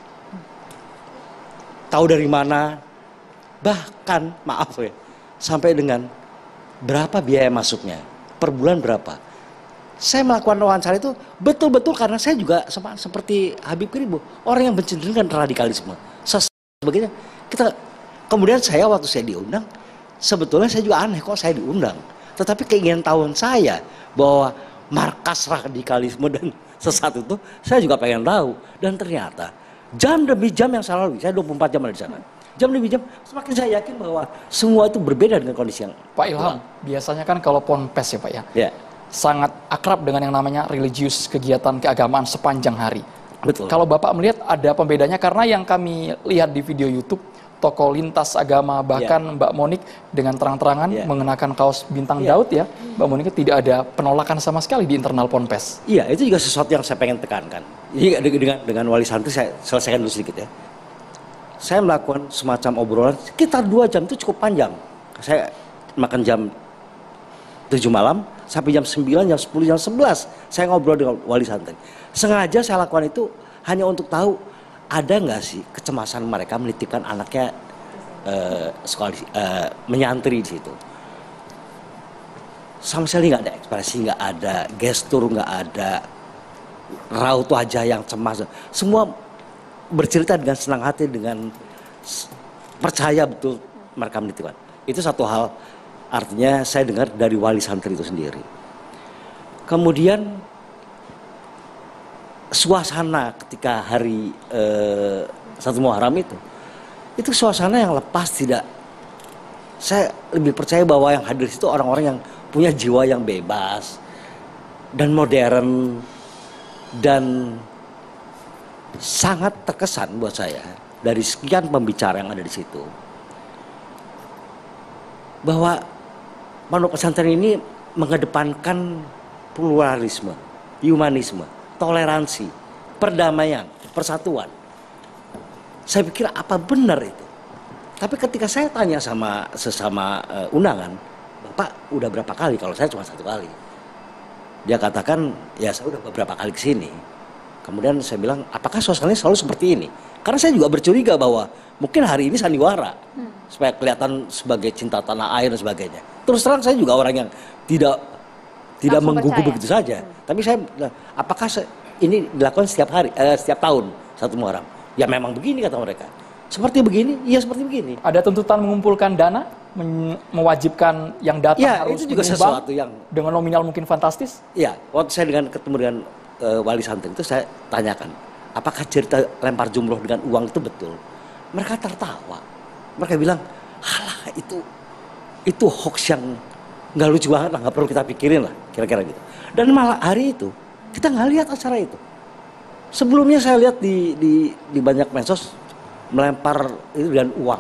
Tahu dari mana? Bahkan, maaf ya, sampai dengan berapa biaya masuknya, per bulan berapa. Saya melakukan wawancara itu betul-betul karena saya juga sama seperti Habib Kribo, orang yang benci dengan radikalisme, ses sebagainya. Kita kemudian saya waktu saya diundang, sebetulnya saya juga aneh kok saya diundang. Tetapi keinginan tahun saya bahwa markas radikalisme dan sesat itu saya juga pengen tahu. Dan ternyata jam demi jam yang saya lalui, saya dua puluh empat jam ada di sana. Jam demi jam semakin saya yakin bahwa semua itu berbeda dengan kondisi yang Pak Ilham, biasanya kan kalau ponpes ya Pak ya, ya. sangat akrab dengan yang namanya religius, kegiatan keagamaan sepanjang hari. Betul. Kalau Bapak melihat ada pembedanya karena yang kami lihat di video YouTube, tokoh lintas agama bahkan Mbak Monique dengan terang-terangan Ya. mengenakan kaos bintang Ya. Daud ya, Mbak Monique tidak ada penolakan sama sekali di internal ponpes. Iya, itu juga sesuatu yang saya pengen tekankan. Jadi dengan dengan wali santri saya selesaikan dulu sedikit ya. Saya melakukan semacam obrolan sekitar dua jam itu cukup panjang. Saya makan jam tujuh malam sampai jam sembilan, jam sepuluh, jam sebelas saya ngobrol dengan wali santri. Sengaja saya lakukan itu hanya untuk tahu ada nggak sih kecemasan mereka menitipkan anaknya eh, sekolah di- eh, menyantri di situ. Sama sekali nggak ada ekspresi, nggak ada gestur, nggak ada raut wajah yang cemas. Semua bercerita dengan senang hati, dengan s- percaya betul mereka menitipkan. Itu satu hal, artinya saya dengar dari wali santri itu sendiri. Kemudian suasana ketika hari eh, satu Muharram itu, itu suasana yang lepas, tidak. Saya lebih percaya bahwa yang hadir itu orang-orang yang punya jiwa yang bebas dan modern dan sangat terkesan buat saya dari sekian pembicara yang ada di situ bahwa pondok pesantren ini mengedepankan pluralisme, humanisme, toleransi, perdamaian, persatuan. Saya pikir apa benar itu? Tapi ketika saya tanya sama sesama uh, undangan, Bapak udah berapa kali? Kalau saya cuma satu kali. Dia katakan, ya saya udah beberapa kali ke sini. Kemudian saya bilang, apakah suasananya selalu seperti ini? Karena saya juga bercuriga bahwa mungkin hari ini sandiwara. Hmm. Supaya kelihatan sebagai cinta tanah air dan sebagainya. Terus terang saya juga orang yang tidak tidak menggugu begitu saja. Hmm. Tapi saya, apakah saya, ini dilakukan setiap hari, eh, setiap tahun satu Muharram? Ya memang begini kata mereka. Seperti begini, iya seperti begini. Ada tuntutan mengumpulkan dana, men- mewajibkan yang datang ya, harus itu juga sesuatu yang dengan nominal mungkin fantastis. Iya, waktu saya dengan ketemu dengan uh, wali santri itu saya tanyakan, apakah cerita lempar jumroh dengan uang itu betul? Mereka tertawa. Mereka bilang, halah itu itu hoax yang nggak lucu banget lah, nggak perlu kita pikirin lah, kira-kira gitu. Dan malah hari itu kita nggak lihat acara itu. Sebelumnya saya lihat di di, di banyak medsos melempar itu dengan uang.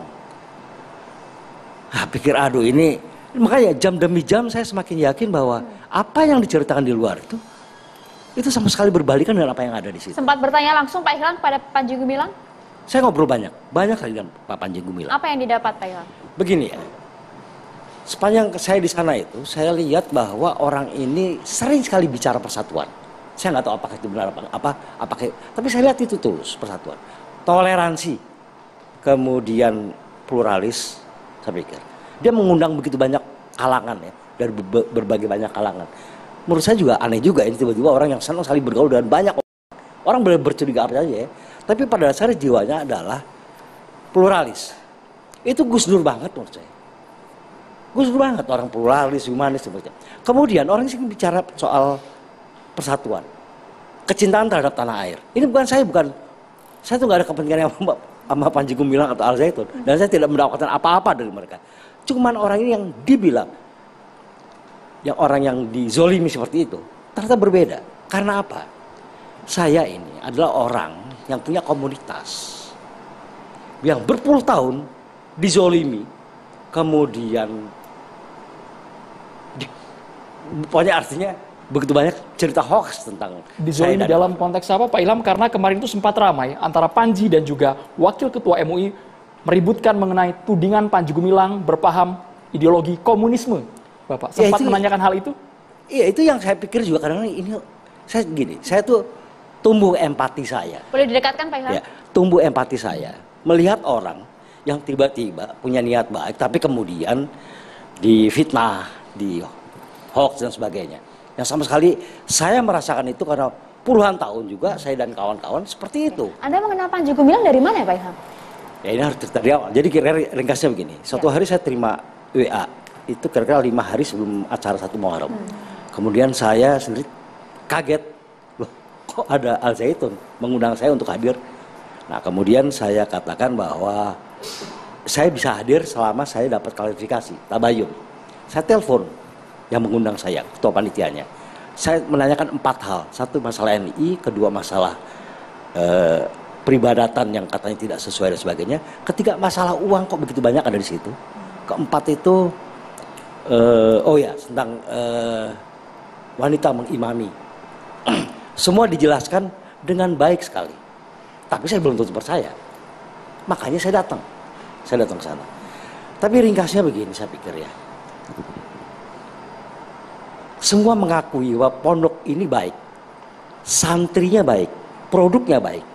Nah, pikir aduh ini, makanya jam demi jam saya semakin yakin bahwa apa yang diceritakan di luar itu itu sama sekali berbalikan dengan apa yang ada di situ. Sempat bertanya langsung Pak Ilham kepada Panji Gumilang? Saya ngobrol banyak, banyak kali dengan Pak Panji Gumilang. Apa yang didapat Pak Ilham? Begini ya, sepanjang saya di sana itu, saya lihat bahwa orang ini sering sekali bicara persatuan. Saya nggak tahu apakah itu benar apa, apa, apakah, tapi saya lihat itu tulus persatuan, toleransi, kemudian pluralis. Saya pikir dia mengundang begitu banyak kalangan ya, dari berbagai banyak kalangan. Menurut saya juga aneh juga ini tiba-tiba orang yang senang sekali bergaul dengan banyak orang. Orang boleh bercuriga apa saja ya, tapi pada dasarnya jiwanya adalah pluralis. Itu Gus Dur banget menurut saya. Gus Dur banget orang pluralis, humanis seperti itu. Kemudian orang sih bicara soal persatuan, kecintaan terhadap tanah air. Ini bukan saya bukan saya tuh nggak ada kepentingan yang sama Panji Gumilang atau Al Zaitun, dan saya tidak mendapatkan apa-apa dari mereka. Cuman orang ini yang dibilang, yang orang yang dizolimi seperti itu, ternyata berbeda. Karena apa? Saya ini adalah orang yang punya komunitas, yang berpuluh tahun dizolimi, kemudian, di, pokoknya artinya begitu banyak cerita hoax tentang dizolimi dalam konteks apa Pak Ilham? Karena kemarin itu sempat ramai antara Panji dan juga Wakil Ketua M U I meributkan mengenai tudingan Panji Gumilang berpaham ideologi komunisme. Bapak sempat ya, itu, menanyakan hal itu? Iya, itu yang saya pikir juga kadang-kadang ini saya gini, saya tuh tumbuh empati saya. Boleh didekatkan Pak Ilham? Ya, tumbuh empati saya melihat orang yang tiba-tiba punya niat baik tapi kemudian difitnah, di hoax dan sebagainya. Yang sama sekali saya merasakan itu karena puluhan tahun juga saya dan kawan-kawan seperti itu. Anda mengenal Panji Gumilang dari mana ya Pak Ilham? Ya ini harus cerita dari awal. Jadi kira-kira ringkasnya begini. Suatu hari saya terima W A itu kira-kira lima hari sebelum acara satu Muharram. Hmm. Kemudian saya sendiri kaget, loh kok ada Al Zaitun mengundang saya untuk hadir. Nah kemudian saya katakan bahwa saya bisa hadir selama saya dapat klarifikasi, tabayun. Saya telepon yang mengundang saya, ketua panitianya. Saya menanyakan empat hal. Satu masalah N I, kedua masalah eh, peribadatan yang katanya tidak sesuai dan sebagainya. Ketiga masalah uang kok begitu banyak ada di situ. Keempat itu, eh, oh ya tentang eh, wanita mengimami. Semua dijelaskan dengan baik sekali. Tapi saya belum tentu percaya. Makanya saya datang. Saya datang ke sana. Tapi ringkasnya begini saya pikir ya. Semua mengakui bahwa pondok ini baik, santrinya baik, produknya baik.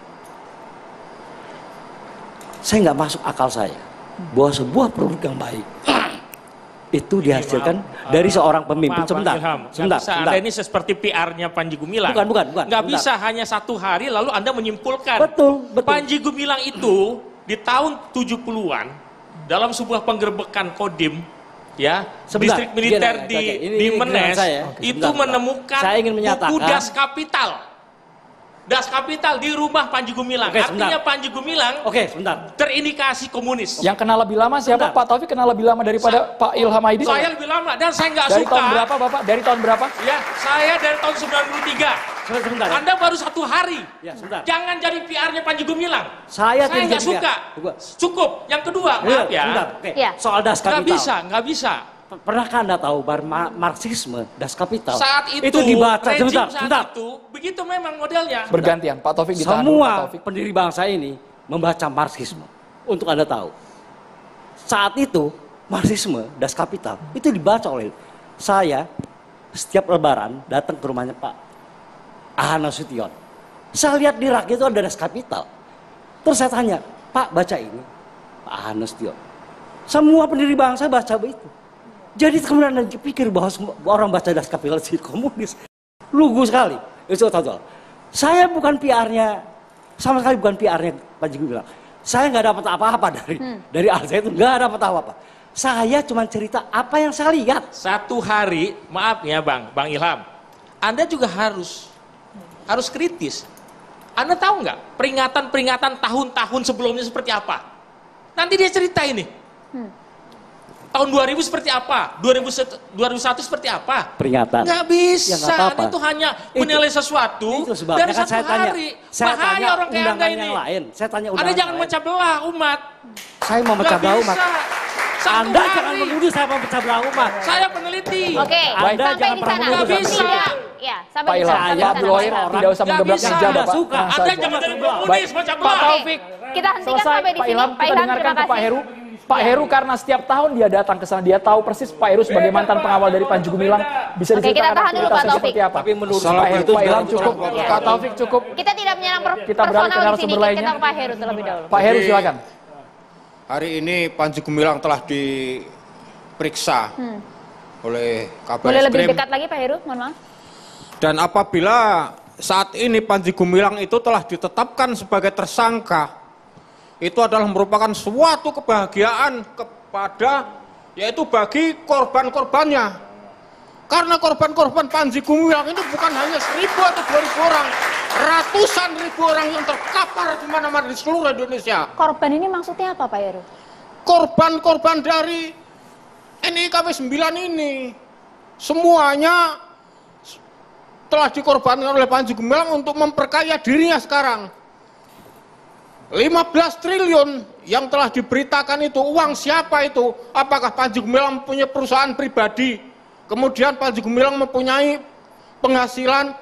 Saya nggak masuk akal saya bahwa sebuah produk yang baik itu dihasilkan maaf, dari seorang pemimpin. Maaf, sebentar, Ilham, sebentar, bisa sebentar. Anda ini seperti P R-nya Panji Gumilang. Bukan, bukan, bukan. Nggak sebentar. bisa hanya satu hari lalu Anda menyimpulkan. Betul, betul. Panji Gumilang itu di tahun tujuh puluhan dalam sebuah penggerbekan Kodim, ya, Sebentar, distrik militer gini, di, oke, ini- di ini Menes, saya. Oke, itu sebentar, menemukan saya ingin buku menyatakan- Das Kapital. Das Kapital di rumah Panji Gumilang. Oke, Artinya sebentar. Panji Gumilang Oke, sebentar. terindikasi komunis. Yang kenal lebih lama siapa? Sebentar. Pak Taufik kenal lebih lama daripada Pak Ilham Aidin? Saya lebih lama dan saya nggak Dari suka. tahun berapa Bapak? Dari tahun berapa? Ya, saya dari tahun sembilan puluh tiga. Sebentar, sebentar. ya. Anda baru satu hari. Ya, sebentar. Jangan jadi P R-nya Panji Gumilang. Saya Saya tidak nggak jadi suka. P R. Cukup. Yang kedua, Iya, maaf ya. sebentar. Oke. Iya. Soal Das Nggak Kapital. bisa, nggak bisa. Pernahkah Anda tahu bar ma- Marxisme, Das Kapital? Saat itu, dibaca rejim sebentar, saat sebentar. itu, begitu memang modelnya. Bergantian. Pak Taufik ditahan dulu, Pak Semua Taufik. pendiri bangsa ini membaca Marxisme. Untuk Anda tahu. Saat itu Marxisme, Das Kapital itu dibaca oleh saya setiap lebaran datang ke rumahnya Pak Ahan Nasution. Saya lihat di rak itu ada Das Kapital. Terus saya tanya, Pak baca ini? Pak Ahan Nasution. Semua pendiri bangsa baca begitu. Jadi kemudian Anda pikir bahwa semua orang baca Das Kapital itu komunis. Lugu sekali. Itu tahu. Saya bukan P R-nya, sama sekali bukan P R-nya Panji Gumilang. Saya nggak dapat apa-apa dari Hmm. dari Al Zaitun, nggak dapat apa-apa. Saya cuma cerita apa yang saya lihat. Satu hari, maaf ya Bang, Bang Ilham. Anda juga harus harus kritis. Anda tahu nggak peringatan-peringatan tahun-tahun sebelumnya seperti apa? Nanti dia cerita ini. Hmm. Tahun dua ribu seperti apa? dua ribu satu seperti apa? Peringatan. Nggak bisa, Ya, nggak apa-apa. itu hanya Itu- menilai sesuatu Itu sebabnya dari kan satu saya tanya. hari. Saya Bahaya tanya orang kayak Anda undangan ini. yang lain. Saya tanya Anda undangan jangan yang lain. memecah belah umat. Saya mau memecah Nggak belah umat. bisa. Satu Anda jangan hari. menuduh saya memecah belah umat. Saya peneliti. Oke, Anda sampai jangan di pernah sana. menuduh Nggak bisa. Tidak. Ya, Pak sampai di Ilham, sana. Saya sampai di Pak sana, Abdul Pak Wahid Ilham. tidak usah Nggak menggebrak bisa. meja Nggak Bapak. suka. Tenang Anda saja. jangan jadi Baik. komunis, macam Pak belah. Taufik, Kita hentikan selesai sampai di Pak sini. Ilham, Pak kita Ilham, dengarkan terima ke Pak kasih. Heru. Pak Heru karena setiap tahun dia datang ke sana, dia tahu persis Pak Heru sebagai mantan pengawal dari Panji Gumilang bisa Oke, kita diceritakan tahan dulu, Pak aktivitasnya Taufik. seperti apa. Tapi menurut Pak saya Heru, itu Pak Ilham juga- cukup, Ya. Pak Taufik cukup. Kita tidak menyerang per Kita beralih ke personal di sini. narasumber lainnya. Kita ke Pak Heru terlebih dahulu. Pak Heru Jadi, silakan. Hari ini Panji Gumilang telah diperiksa oleh Kabar Boleh lebih Eskrim. dekat lagi Pak Heru, mohon maaf. Dan apabila saat ini Panji Gumilang itu telah ditetapkan sebagai tersangka, itu adalah merupakan suatu kebahagiaan kepada, yaitu bagi korban-korbannya. Karena korban-korban Panji Gumilang ini bukan hanya seribu atau dua ribu orang, ratusan ribu orang yang terkapar di mana-mana di seluruh Indonesia. Korban ini maksudnya apa Pak Heru? Korban-korban dari N I K W sembilan ini semuanya telah dikorbankan oleh Panji Gumilang untuk memperkaya dirinya sekarang. lima belas triliun yang telah diberitakan itu uang siapa itu? Apakah Panji Gumilang mempunyai perusahaan pribadi? Kemudian Panji Gumilang mempunyai penghasilan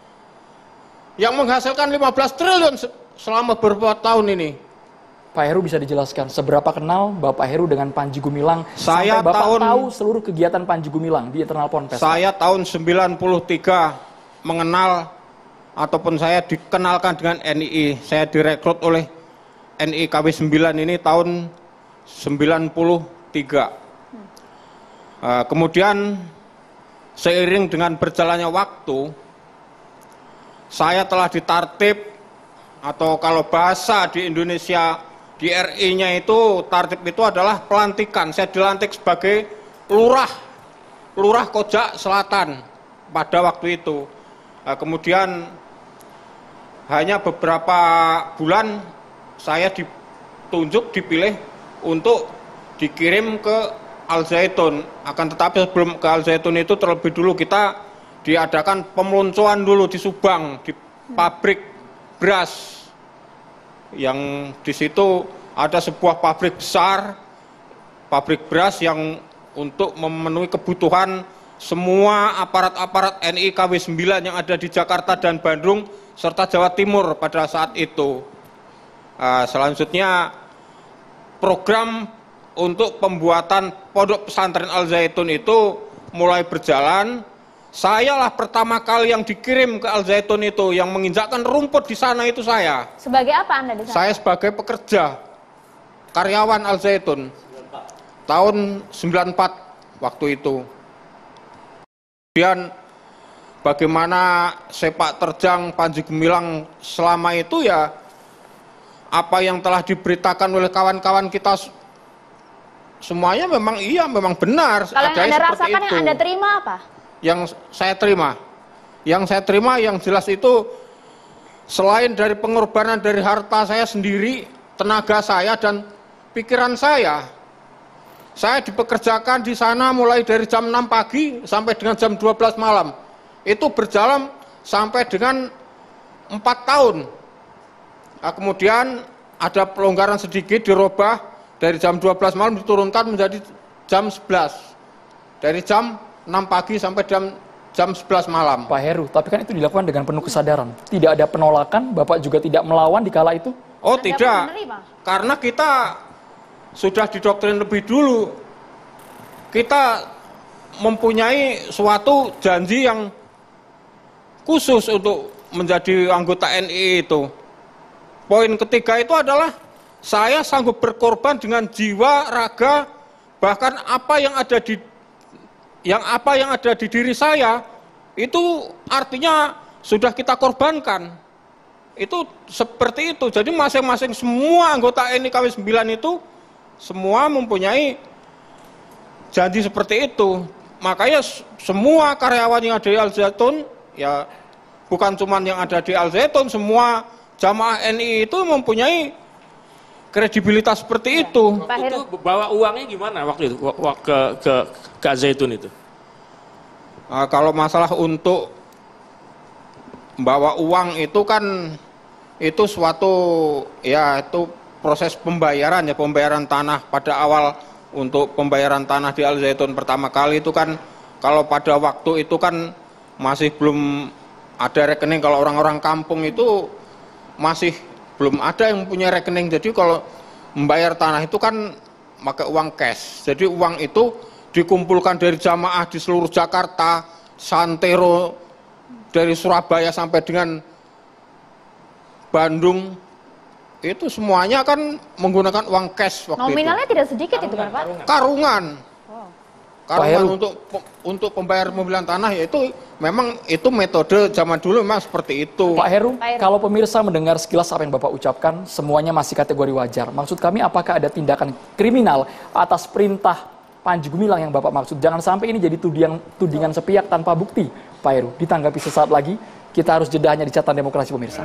yang menghasilkan lima belas triliun se- selama beberapa tahun ini. Pak Heru bisa dijelaskan seberapa kenal Bapak Heru dengan Panji Gumilang Saya sampai Bapak tahun- tahu seluruh kegiatan Panji Gumilang di internal Ponpes. Saya tahun sembilan puluh tiga mengenal ataupun saya dikenalkan dengan N I I. Saya direkrut oleh N I K W sembilan ini tahun sembilan puluh tiga. Uh, kemudian seiring dengan berjalannya waktu, saya telah ditartib, atau kalau bahasa di Indonesia di R I-nya itu tartib itu adalah pelantikan. Saya dilantik sebagai lurah, lurah Koja Selatan pada waktu itu. Nah, kemudian hanya beberapa bulan saya ditunjuk, dipilih untuk dikirim ke Al Zaitun. Akan tetapi sebelum ke Al Zaitun itu terlebih dulu kita diadakan pemeluncuran dulu di Subang, di pabrik beras. Yang di situ ada sebuah pabrik besar, pabrik beras yang untuk memenuhi kebutuhan semua aparat-aparat N I K W sembilan yang ada di Jakarta dan Bandung serta Jawa Timur pada saat itu. Uh, selanjutnya program untuk pembuatan pondok pesantren Al Zaitun itu mulai berjalan. Sayalah pertama kali yang dikirim ke Al Zaitun itu, yang menginjakkan rumput di sana itu saya. Sebagai apa Anda di sana? Saya sebagai pekerja, karyawan Al Zaitun, tahun sembilan puluh empat waktu itu. Kemudian bagaimana sepak terjang Panji Gumilang selama itu ya, apa yang telah diberitakan oleh kawan-kawan kita semuanya memang iya, memang benar. Kalau yang Anda rasakan, yang Anda terima apa? Yang saya terima, yang saya terima yang jelas itu selain dari pengorbanan dari harta saya sendiri, tenaga saya dan pikiran saya, saya dipekerjakan di sana mulai dari jam enam pagi sampai dengan jam dua belas malam. Itu berjalan sampai dengan empat tahun. Nah, kemudian ada pelonggaran sedikit, dirubah dari jam dua belas malam diturunkan menjadi jam sebelas. Dari jam enam pagi sampai jam jam sebelas malam. Pak Heru, tapi kan itu dilakukan dengan penuh kesadaran. Tidak ada penolakan, Bapak juga tidak melawan di kala itu? Oh, Anda tidak. menerima? Karena kita sudah didoktrin lebih dulu. Kita mempunyai suatu janji yang khusus untuk menjadi anggota N I itu. Poin ketiga itu adalah saya sanggup berkorban dengan jiwa, raga, bahkan apa yang ada di yang apa yang ada di diri saya itu artinya sudah kita korbankan. Itu seperti itu. Jadi masing-masing semua anggota N I K W sembilan itu semua mempunyai janji seperti itu. Makanya semua karyawan yang ada di Al Zaitun, ya bukan cuma yang ada di Al Zaitun, semua jamaah N I itu mempunyai kredibilitas seperti Ya. itu. Pak Waktu itu Heru. bawa uangnya gimana waktu itu wa- wa- ke ke ke Al Zaitun itu? Nah, kalau masalah untuk bawa uang itu kan itu suatu ya itu proses pembayaran ya, pembayaran tanah pada awal. Untuk pembayaran tanah di Al Zaitun pertama kali itu kan kalau pada waktu itu kan masih belum ada rekening. Kalau orang-orang kampung itu masih belum ada yang punya rekening. Jadi kalau membayar tanah itu kan pakai uang cash. Jadi uang itu dikumpulkan dari jamaah di seluruh Jakarta, santero dari Surabaya sampai dengan Bandung. Itu semuanya kan menggunakan uang cash waktu Nominalnya itu. tidak sedikit itu kan Pak? Karungan. Wow. Karungan Heru. untuk untuk pembayar pembelian tanah yaitu memang itu metode zaman dulu memang seperti itu. Pak Heru, Pak Heru. kalau pemirsa mendengar sekilas apa yang Bapak ucapkan, semuanya masih kategori wajar. Maksud kami, apakah ada tindakan kriminal atas perintah Panji Gumilang yang Bapak maksud? Jangan sampai ini jadi tudingan, tudingan sepihak tanpa bukti. Pak Heru, ditanggapi sesaat lagi. Kita harus jeda hanya di Catatan Demokrasi pemirsa.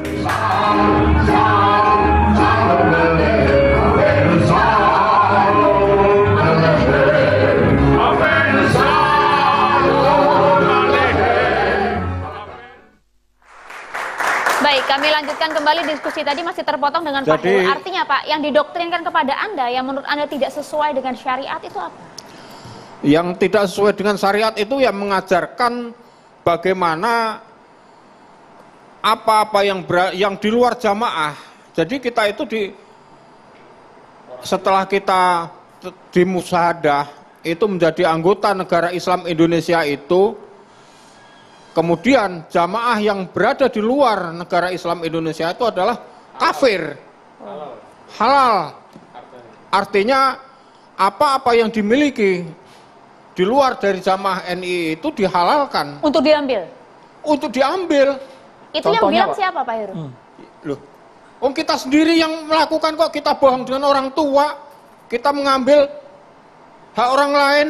Baik, kami lanjutkan kembali diskusi tadi masih terpotong dengan Pak Jadi- Heru. Artinya Pak, yang didoktrinkan kepada Anda yang menurut Anda tidak sesuai dengan syariat itu apa? Yang tidak sesuai dengan syariat itu yang mengajarkan bagaimana apa-apa yang ber, yang di luar jamaah. Jadi kita itu di setelah kita t- di musyahadah itu menjadi anggota negara Islam Indonesia itu, kemudian jamaah yang berada di luar negara Islam Indonesia itu adalah kafir, halal. Artinya apa-apa yang dimiliki di luar dari jamaah N I itu dihalalkan Untuk diambil. untuk diambil. Itu yang Contohnya, bilang Pak? siapa Pak Heru? Loh, om kita sendiri yang melakukan kok, kita bohong dengan orang tua, kita mengambil hak orang lain,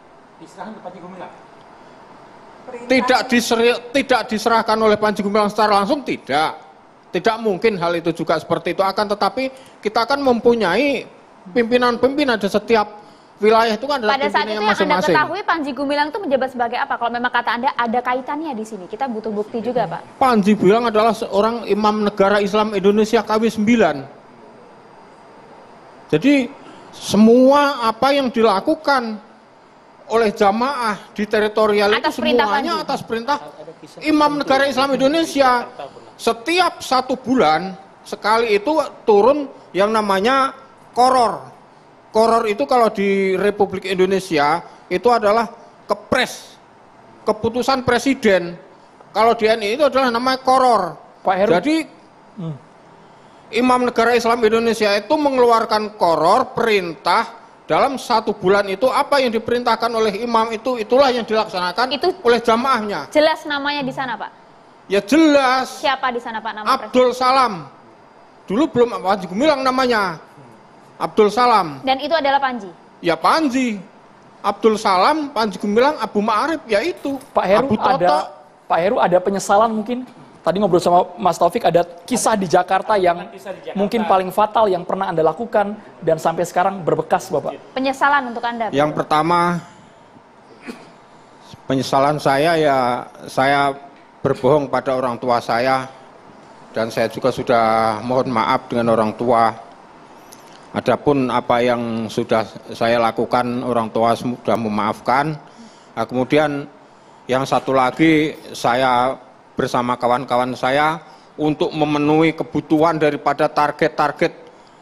tidak diseri, tidak diserahkan oleh Panji Gumilang secara langsung, tidak, tidak mungkin hal itu juga seperti itu. Akan tetapi kita akan mempunyai pimpinan-pimpinan di setiap wilayah itu kan adalah Pada saat itu pimpinannya yang Anda masing-masing. ketahui Panji Gumilang itu menjabat sebagai apa? Kalau memang kata Anda ada kaitannya di sini, kita butuh bukti juga Pak. Panji Gumilang adalah seorang imam negara Islam Indonesia K W sembilan. Jadi semua apa yang dilakukan oleh jamaah di teritorial Atas itu perintah semuanya Panji. atas perintah imam negara Islam Indonesia. Setiap satu bulan sekali itu turun yang namanya koror. Koror itu kalau di Republik Indonesia itu adalah kepres, keputusan presiden. Kalau di N I itu adalah namanya koror. Pak Heru. Jadi imam negara Islam Indonesia itu mengeluarkan koror perintah dalam satu bulan itu apa yang diperintahkan oleh imam itu itulah yang dilaksanakan Itu- oleh jamaahnya. Jelas namanya di sana Pak. Ya jelas. Siapa di sana Pak nama presiden? Abdul Salam. Dulu belum Panji Gumilang namanya. Abdul Salam. Dan itu adalah Panji. ya Panji, Abdul Salam, Panji Gumilang, Abu Ma'arif, ya itu. Pak Heru Abu Toto. ada Pak Heru ada penyesalan mungkin? Tadi ngobrol sama Mas Taufik, ada kisah di Jakarta yang mungkin paling fatal yang pernah Anda lakukan dan sampai sekarang berbekas, Bapak. Penyesalan untuk Anda. Yang pertama, penyesalan saya ya saya berbohong pada orang tua saya, dan saya juga sudah mohon maaf dengan orang tua. Adapun apa yang sudah saya lakukan, orang tua sudah memaafkan. Nah, kemudian yang satu lagi, saya bersama kawan-kawan saya untuk memenuhi kebutuhan daripada target-target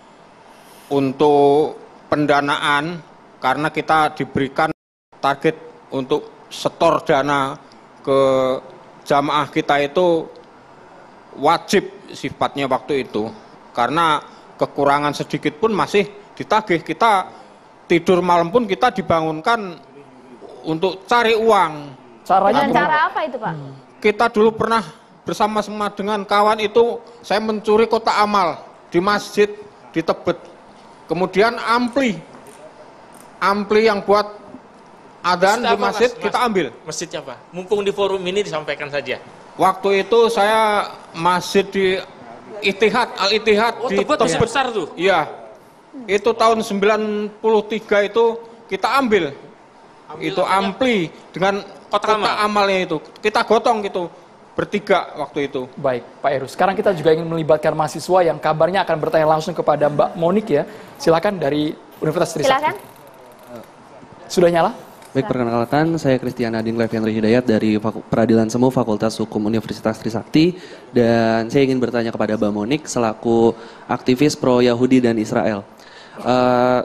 untuk pendanaan, karena kita diberikan target untuk setor dana ke jamaah kita itu wajib sifatnya waktu itu, karena kekurangan sedikit pun masih ditagih. Kita tidur malam pun kita dibangunkan untuk cari uang. Caranya Dengan gimana? cara apa itu, Pak? Kita dulu pernah bersama-sama dengan kawan itu, saya mencuri kotak amal di masjid di Tebet. Kemudian ampli, ampli yang buat adzan di masjid kita ambil. Masjid apa? Mumpung di forum ini disampaikan saja. Waktu itu saya masjid di Ittihad, Al-Ittihad Oh, di Tebet masih Tebet. besar tuh. Iya, itu tahun sembilan puluh tiga itu kita ambil, itu ampli dengan Kotak kotak amal. amalnya itu, kita gotong gitu bertiga waktu itu. Baik, Pak Heru. Sekarang kita juga ingin melibatkan mahasiswa yang kabarnya akan bertanya langsung kepada Mbak Monik ya. Silakan dari Universitas Trisakti. Silakan. Sudah nyala? Baik, perkenalkan, saya Christian Adin Leviandri Hidayat dari Faku- Peradilan Semu Fakultas Hukum Universitas Trisakti, dan saya ingin bertanya kepada Mbak Monik selaku aktivis pro Yahudi dan Israel. Uh,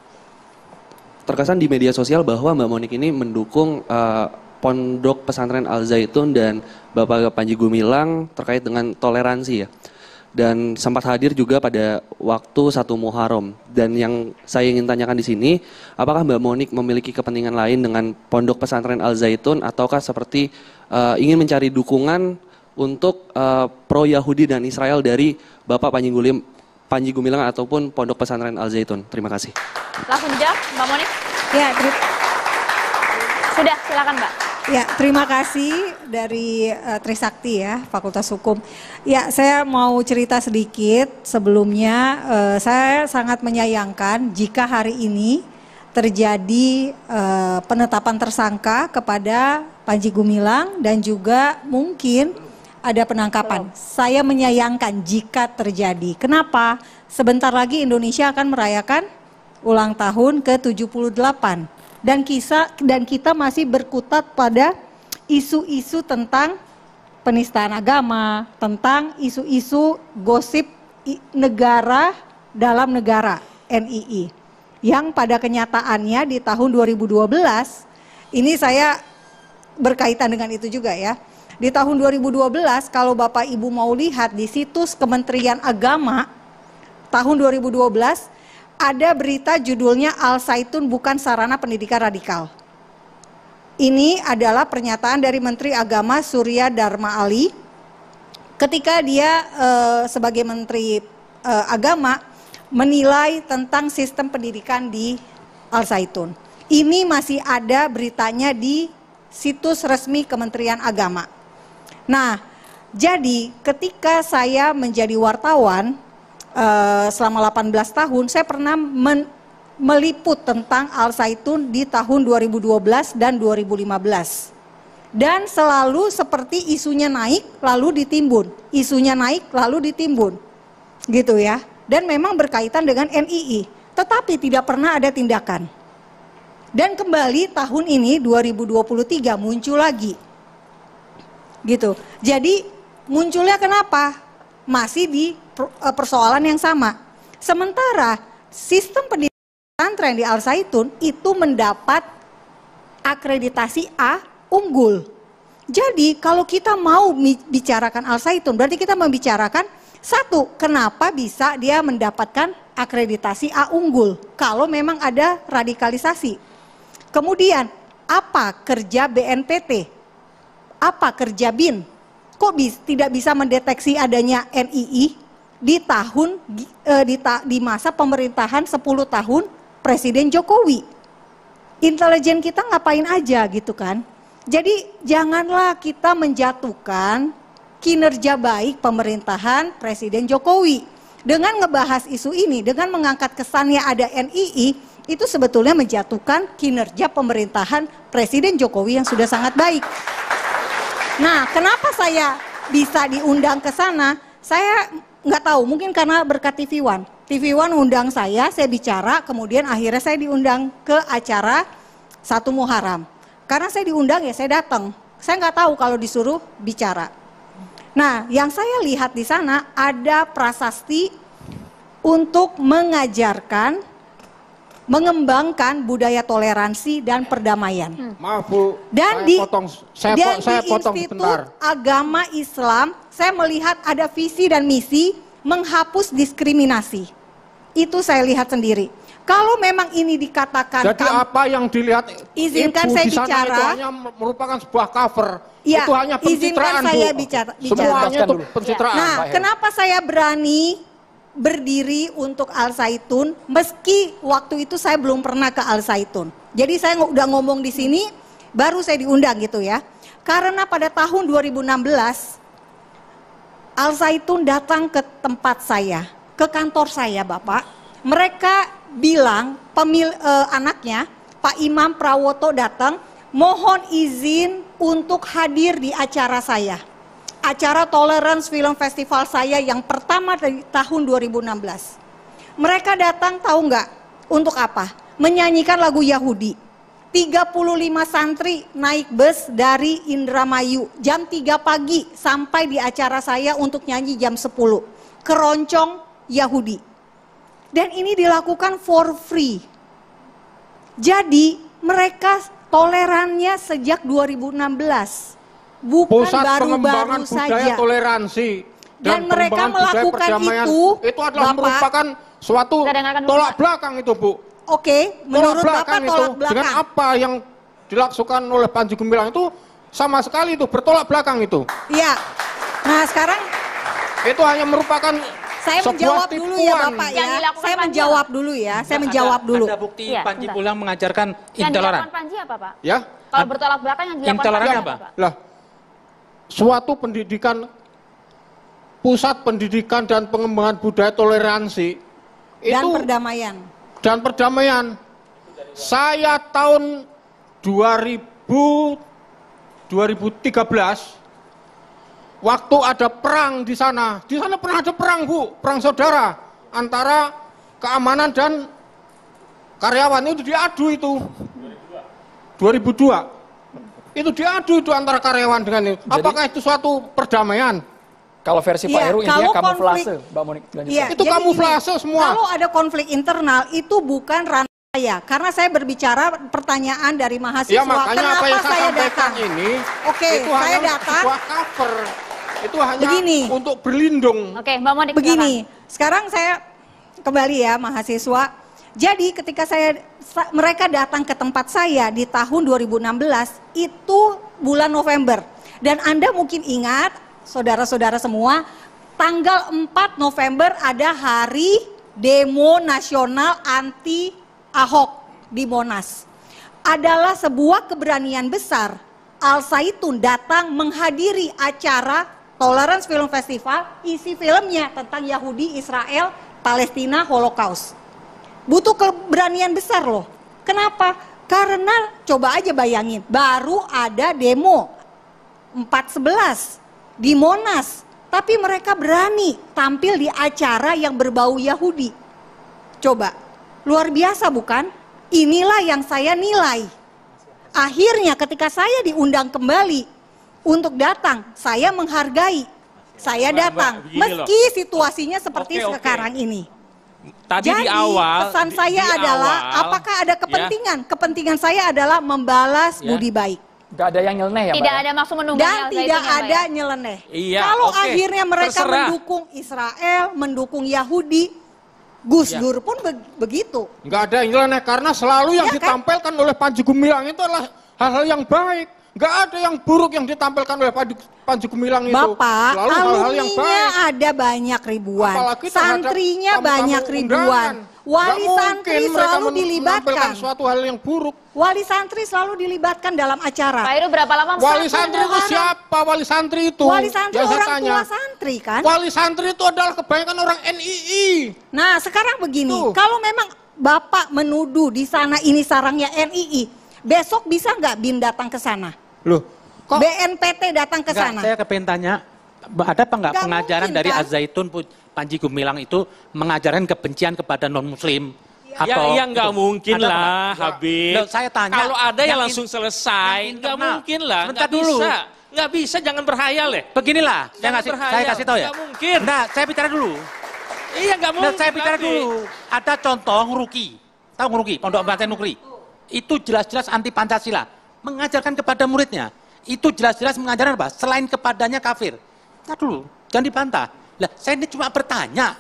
terkesan di media sosial bahwa Mbak Monik ini mendukung uh, Pondok Pesantren Al Zaitun dan Bapak Panji Gumilang terkait dengan toleransi ya. Dan sempat hadir juga pada waktu satu Muharram. Dan yang saya ingin tanyakan di sini, apakah Mbak Monik memiliki kepentingan lain dengan Pondok Pesantren Al Zaitun, ataukah seperti uh, ingin mencari dukungan untuk uh, pro Yahudi dan Israel dari Bapak Panji Gumilang, Panji Gumilang ataupun Pondok Pesantren Al Zaitun? Terima kasih. Langsung dijawab, Mbak Monik. Ya, teri- Sudah, silakan, Mbak. ya, terima kasih dari uh, Trisakti ya, Fakultas Hukum. Ya, saya mau cerita sedikit. Sebelumnya uh, saya sangat menyayangkan jika hari ini terjadi uh, penetapan tersangka kepada Panji Gumilang dan juga mungkin ada penangkapan. Saya menyayangkan jika terjadi. Kenapa? Sebentar lagi Indonesia akan merayakan ulang tahun ke tujuh puluh delapan. Dan kisah dan kita masih berkutat pada isu-isu tentang penistaan agama, tentang isu-isu gosip negara dalam negara N I I. Yang pada kenyataannya di tahun dua ribu dua belas, ini saya berkaitan dengan itu juga ya. Di tahun dua ribu dua belas kalau Bapak Ibu mau lihat di situs Kementerian Agama tahun dua ribu dua belas ada berita judulnya Al Zaitun bukan sarana pendidikan radikal. Ini adalah pernyataan dari Menteri Agama Surya Dharma Ali ketika dia eh, sebagai Menteri eh, Agama menilai tentang sistem pendidikan di Al Zaitun. Ini masih ada beritanya di situs resmi Kementerian Agama. Nah, jadi ketika saya menjadi wartawan Uh, selama delapan belas tahun, saya pernah men- meliput tentang Al Zaitun di tahun dua ribu dua belas dan dua ribu lima belas. Dan selalu seperti isunya naik lalu ditimbun, isunya naik lalu ditimbun. Gitu ya. Dan memang berkaitan dengan N I I, tetapi tidak pernah ada tindakan. Dan kembali tahun ini dua ribu dua puluh tiga muncul lagi. Gitu. Jadi munculnya kenapa? Masih di persoalan yang sama. Sementara sistem pendidikan pesantren di Al Zaitun itu mendapat akreditasi A unggul. Jadi kalau kita mau bicarakan Al Zaitun, berarti kita membicarakan satu, kenapa bisa dia mendapatkan akreditasi A unggul kalau memang ada radikalisasi. Kemudian apa kerja B N P T? Apa kerja B I N? Kok bis, tidak bisa mendeteksi adanya N I I di tahun eh, di, ta, di masa pemerintahan sepuluh tahun Presiden Jokowi. Intelijen kita ngapain aja gitu kan. Jadi janganlah kita menjatuhkan kinerja baik pemerintahan Presiden Jokowi. Dengan ngebahas isu ini, dengan mengangkat kesannya ada N I I, itu sebetulnya menjatuhkan kinerja pemerintahan Presiden Jokowi yang sudah sangat baik. Nah, kenapa saya bisa diundang ke sana? Saya nggak tahu, mungkin karena berkat T V One. T V One undang saya, saya bicara, kemudian akhirnya saya diundang ke acara Satu Muharram. Karena saya diundang ya saya datang. Saya nggak tahu kalau disuruh bicara. Nah, yang saya lihat di sana ada prasasti untuk mengajarkan, mengembangkan budaya toleransi dan perdamaian. Hmm. Maaf Bu, dan saya di, potong, saya, dan po, saya di potong Institut sebentar. Agama Islam, saya melihat ada visi dan misi menghapus diskriminasi. Itu saya lihat sendiri. Kalau memang ini dikatakan... Jadi apa yang dilihat izinkan Ibu saya di sana bicara, itu hanya merupakan sebuah cover. Ya, itu hanya pencitraan, izinkan saya Bu. bicara. Semuanya itu pencitraan. Nah, kenapa saya berani berdiri untuk Al Zaitun meski waktu itu saya belum pernah ke Al Zaitun. Jadi saya udah ngomong di sini baru saya diundang gitu ya. Karena pada tahun dua ribu enam belas Al Zaitun datang ke tempat saya, ke kantor saya, Bapak. Mereka bilang pemil eh, anaknya Pak Imam Prawoto datang, mohon izin untuk hadir di acara saya. Acara Tolerance Film Festival saya yang pertama dari tahun dua ribu enam belas. Mereka datang tahu nggak untuk apa? Menyanyikan lagu Yahudi. tiga puluh lima santri naik bus dari Indramayu jam tiga pagi sampai di acara saya untuk nyanyi jam sepuluh. Keroncong Yahudi. Dan ini dilakukan for free. Jadi mereka tolerannya sejak dua ribu enam belas. Bukan Pusat baru-baru pengembangan budaya saja. toleransi dan, Dan mereka pengembangan budaya melakukan perdamaian itu, itu adalah Bapak, merupakan suatu tolak belakang itu, Bu. Oke, menurut tolak Bapak belakang tolak itu belakang. dengan apa yang dilakukan oleh Panji Gumilang itu sama sekali itu bertolak belakang itu. Iya. Nah, sekarang itu hanya merupakan saya sebuah menjawab dulu ya tipuan. Bapak ya. Saya menjawab dulu ya. Saya menjawab dulu. Ada bukti Iya, Panji bentar. Gumilang mengajarkan Yang intoleran. dilakukan Panji apa, Pak? Ya. Kalau bertolak belakang yang dilakukan Intoleran Panji apa? Pak? Lah, suatu pendidikan, pusat pendidikan dan pengembangan budaya toleransi Dan itu perdamaian. dan perdamaian. Saya tahun dua ribu, dua ribu tiga belas waktu ada perang di sana. Di sana pernah ada perang, Bu, perang saudara antara keamanan dan karyawan. Itu diadu itu. dua ribu dua. Itu diadu itu antara karyawan dengan itu. Jadi, apakah itu suatu perdamaian? Kalau versi Pak Iya, Heru intinya kalau kamuflase, konflik- Mbak Monik. lanjutkan. Iya, Itu jadi kamuflase gini, semua. Kalau ada konflik internal itu bukan ranah saya, karena saya berbicara pertanyaan dari mahasiswa. Ya makanya Kenapa apa yang saya, saya sampaikan datang? ini Oke, itu saya hanya datang. sebuah cover. Itu hanya Begini. untuk berlindung. Oke, Mbak Monik. Begini, sekarang saya kembali ya mahasiswa. Jadi ketika saya sa- mereka datang ke tempat saya di tahun dua ribu enam belas itu bulan November. Dan Anda mungkin ingat, saudara-saudara semua, tanggal empat November ada hari demo nasional anti Ahok di Monas. Adalah sebuah keberanian besar. Al Zaitun datang menghadiri acara Tolerance Film Festival, isi filmnya tentang Yahudi, Israel, Palestina, Holocaust. Butuh keberanian besar loh. Kenapa? Karena coba aja bayangin, baru ada demo empat sebelas di Monas. Tapi mereka berani tampil di acara yang berbau Yahudi. Coba, luar biasa bukan? Inilah yang saya nilai. Akhirnya ketika saya diundang kembali untuk datang, saya menghargai. Saya Mbak, datang, Mbak, begini meski situasinya seperti Oke, oke. sekarang ini. Tadi Jadi di awal pesan di- saya di adalah awal, apakah ada ya. kepentingan? Kepentingan saya adalah membalas Ya. budi baik. Nggak ada yang nyeleneh ya, Mbak? Tidak ya? ada maksud menunggangi Dan Al Zaitun tidak ya, Mbak, ada ya? nyeleneh. Iya, Kalau oke. akhirnya mereka Terserah. mendukung Israel, mendukung Yahudi, Gus Ya. Dur pun be- begitu. Nggak ada yang nyeleneh karena selalu yang Ya kan? ditampilkan oleh Panji Gumilang itu adalah hal-hal yang baik. Nggak ada yang buruk yang ditampilkan oleh Panji, Panji Gumilang itu. Bapak, Selalu hal-hal yang alumninya baik. ada banyak ribuan, Apalagi terhadap santrinya tamu-tamu banyak ribuan, undangan. Wali Nggak santri mungkin mereka selalu men- dilibatkan. menampilkan suatu hal yang buruk. Wali santri selalu dilibatkan dalam acara. Pak Heru berapa lama? Wali Satu santri itu muharam. siapa wali santri itu? Wali santri Yang saya orang tanya. tua santri kan? Wali santri itu adalah kebanyakan orang N I I. Nah sekarang begini, Tuh. kalau memang Bapak menuduh di sana ini sarangnya N I I, besok bisa nggak B I N datang ke sana? Loh, kok B N P T datang ke Enggak, sana? saya kepengen tanya, ada apa enggak Nggak pengajaran mungkin, dari kan? Az-Zaitun Panji Gumilang itu mengajarkan kebencian kepada non-muslim? Ya, Atau ya nggak itu? mungkin Ada apa lah, enggak? Habib. Loh, saya tanya. Kalau ada yang in- langsung selesai, yang nggak internal. mungkin lah. Sebentar Nggak dulu. bisa, nggak bisa. Jangan berhayal ya. Beginilah, saya Jangan kasih, berhayal. saya kasih tahu ya. Nggak mungkin. Nah, saya bicara dulu. Iya nggak mungkin. Nah, saya bicara Habib. dulu. Ada contoh Ruki. Tahu Ruki, Pondok Pesantren Nugri. Itu jelas-jelas anti Pancasila. Mengajarkan kepada muridnya. Itu jelas-jelas mengajarkan apa? Selain kepadanya kafir. Nah dulu, jangan dibantah. Lah, saya ini cuma bertanya.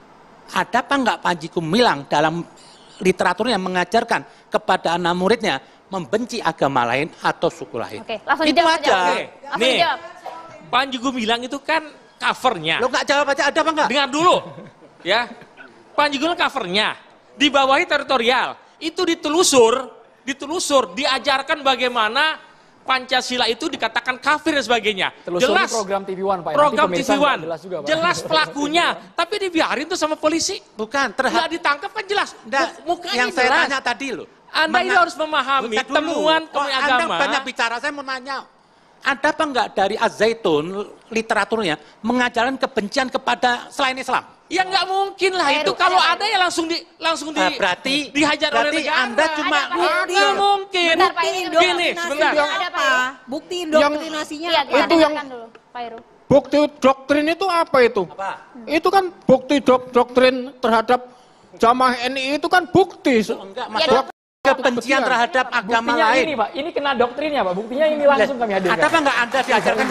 Ada apa enggak Panji Gumilang dalam literaturnya mengajarkan kepada anak muridnya membenci agama lain atau suku lain? Oke, langsung Itu dijawab aja. saja. Oke, Langsung nih. dijawab. Panji Gumilang itu kan covernya. Lo nggak jawab aja, ada apa enggak? Dengar dulu, ya. Panji Gumilang covernya, di bawahi teritorial, itu ditelusur, ditelusur, diajarkan bagaimana Pancasila itu dikatakan kafir dan sebagainya. Telusur Jelas di program T V One, Pak. Nanti program T pemirsa V nggak One, jelas juga, Pak. jelas pelakunya, tapi dibiarin tuh sama polisi. Bukan, Nggak terhadap ditangkap kan jelas. Nggak, Mukanya yang saya jelas. tanya tadi loh. Anda ini Menga- harus memahami Bentar dulu. temuan Kok temuan Anda agama. banyak bicara, saya mau nanya. Ada apa enggak dari Az-Zaitun literaturnya mengajarkan kebencian kepada selain Islam? Ya nggak mungkin lah Pak itu Heru, kalau ada, Pak ada ya langsung di langsung di Nah, berarti- dihajar oleh berarti negara. Anda cuma- Ada, Pak Heru. nggak mungkin. Bentar, Pak, ini Gini, Indoktrinasinya sebentar. Ada, Pak Heru. Bukti indoktrinasinya Iya, apa? kita Itu yang- dengarkan dulu, Pak Heru. bukti doktrin itu apa itu? Apa? Itu kan bukti dok- doktrin terhadap jamaah N I I itu kan bukti. Enggak, Ya, maksudnya dok- kebencian terhadap agama Buktinya lain. ini, Pak. Ini kena doktrinnya, Pak. Buktinya ini langsung kami hadirkan. Ada apa enggak Anda diajarkan?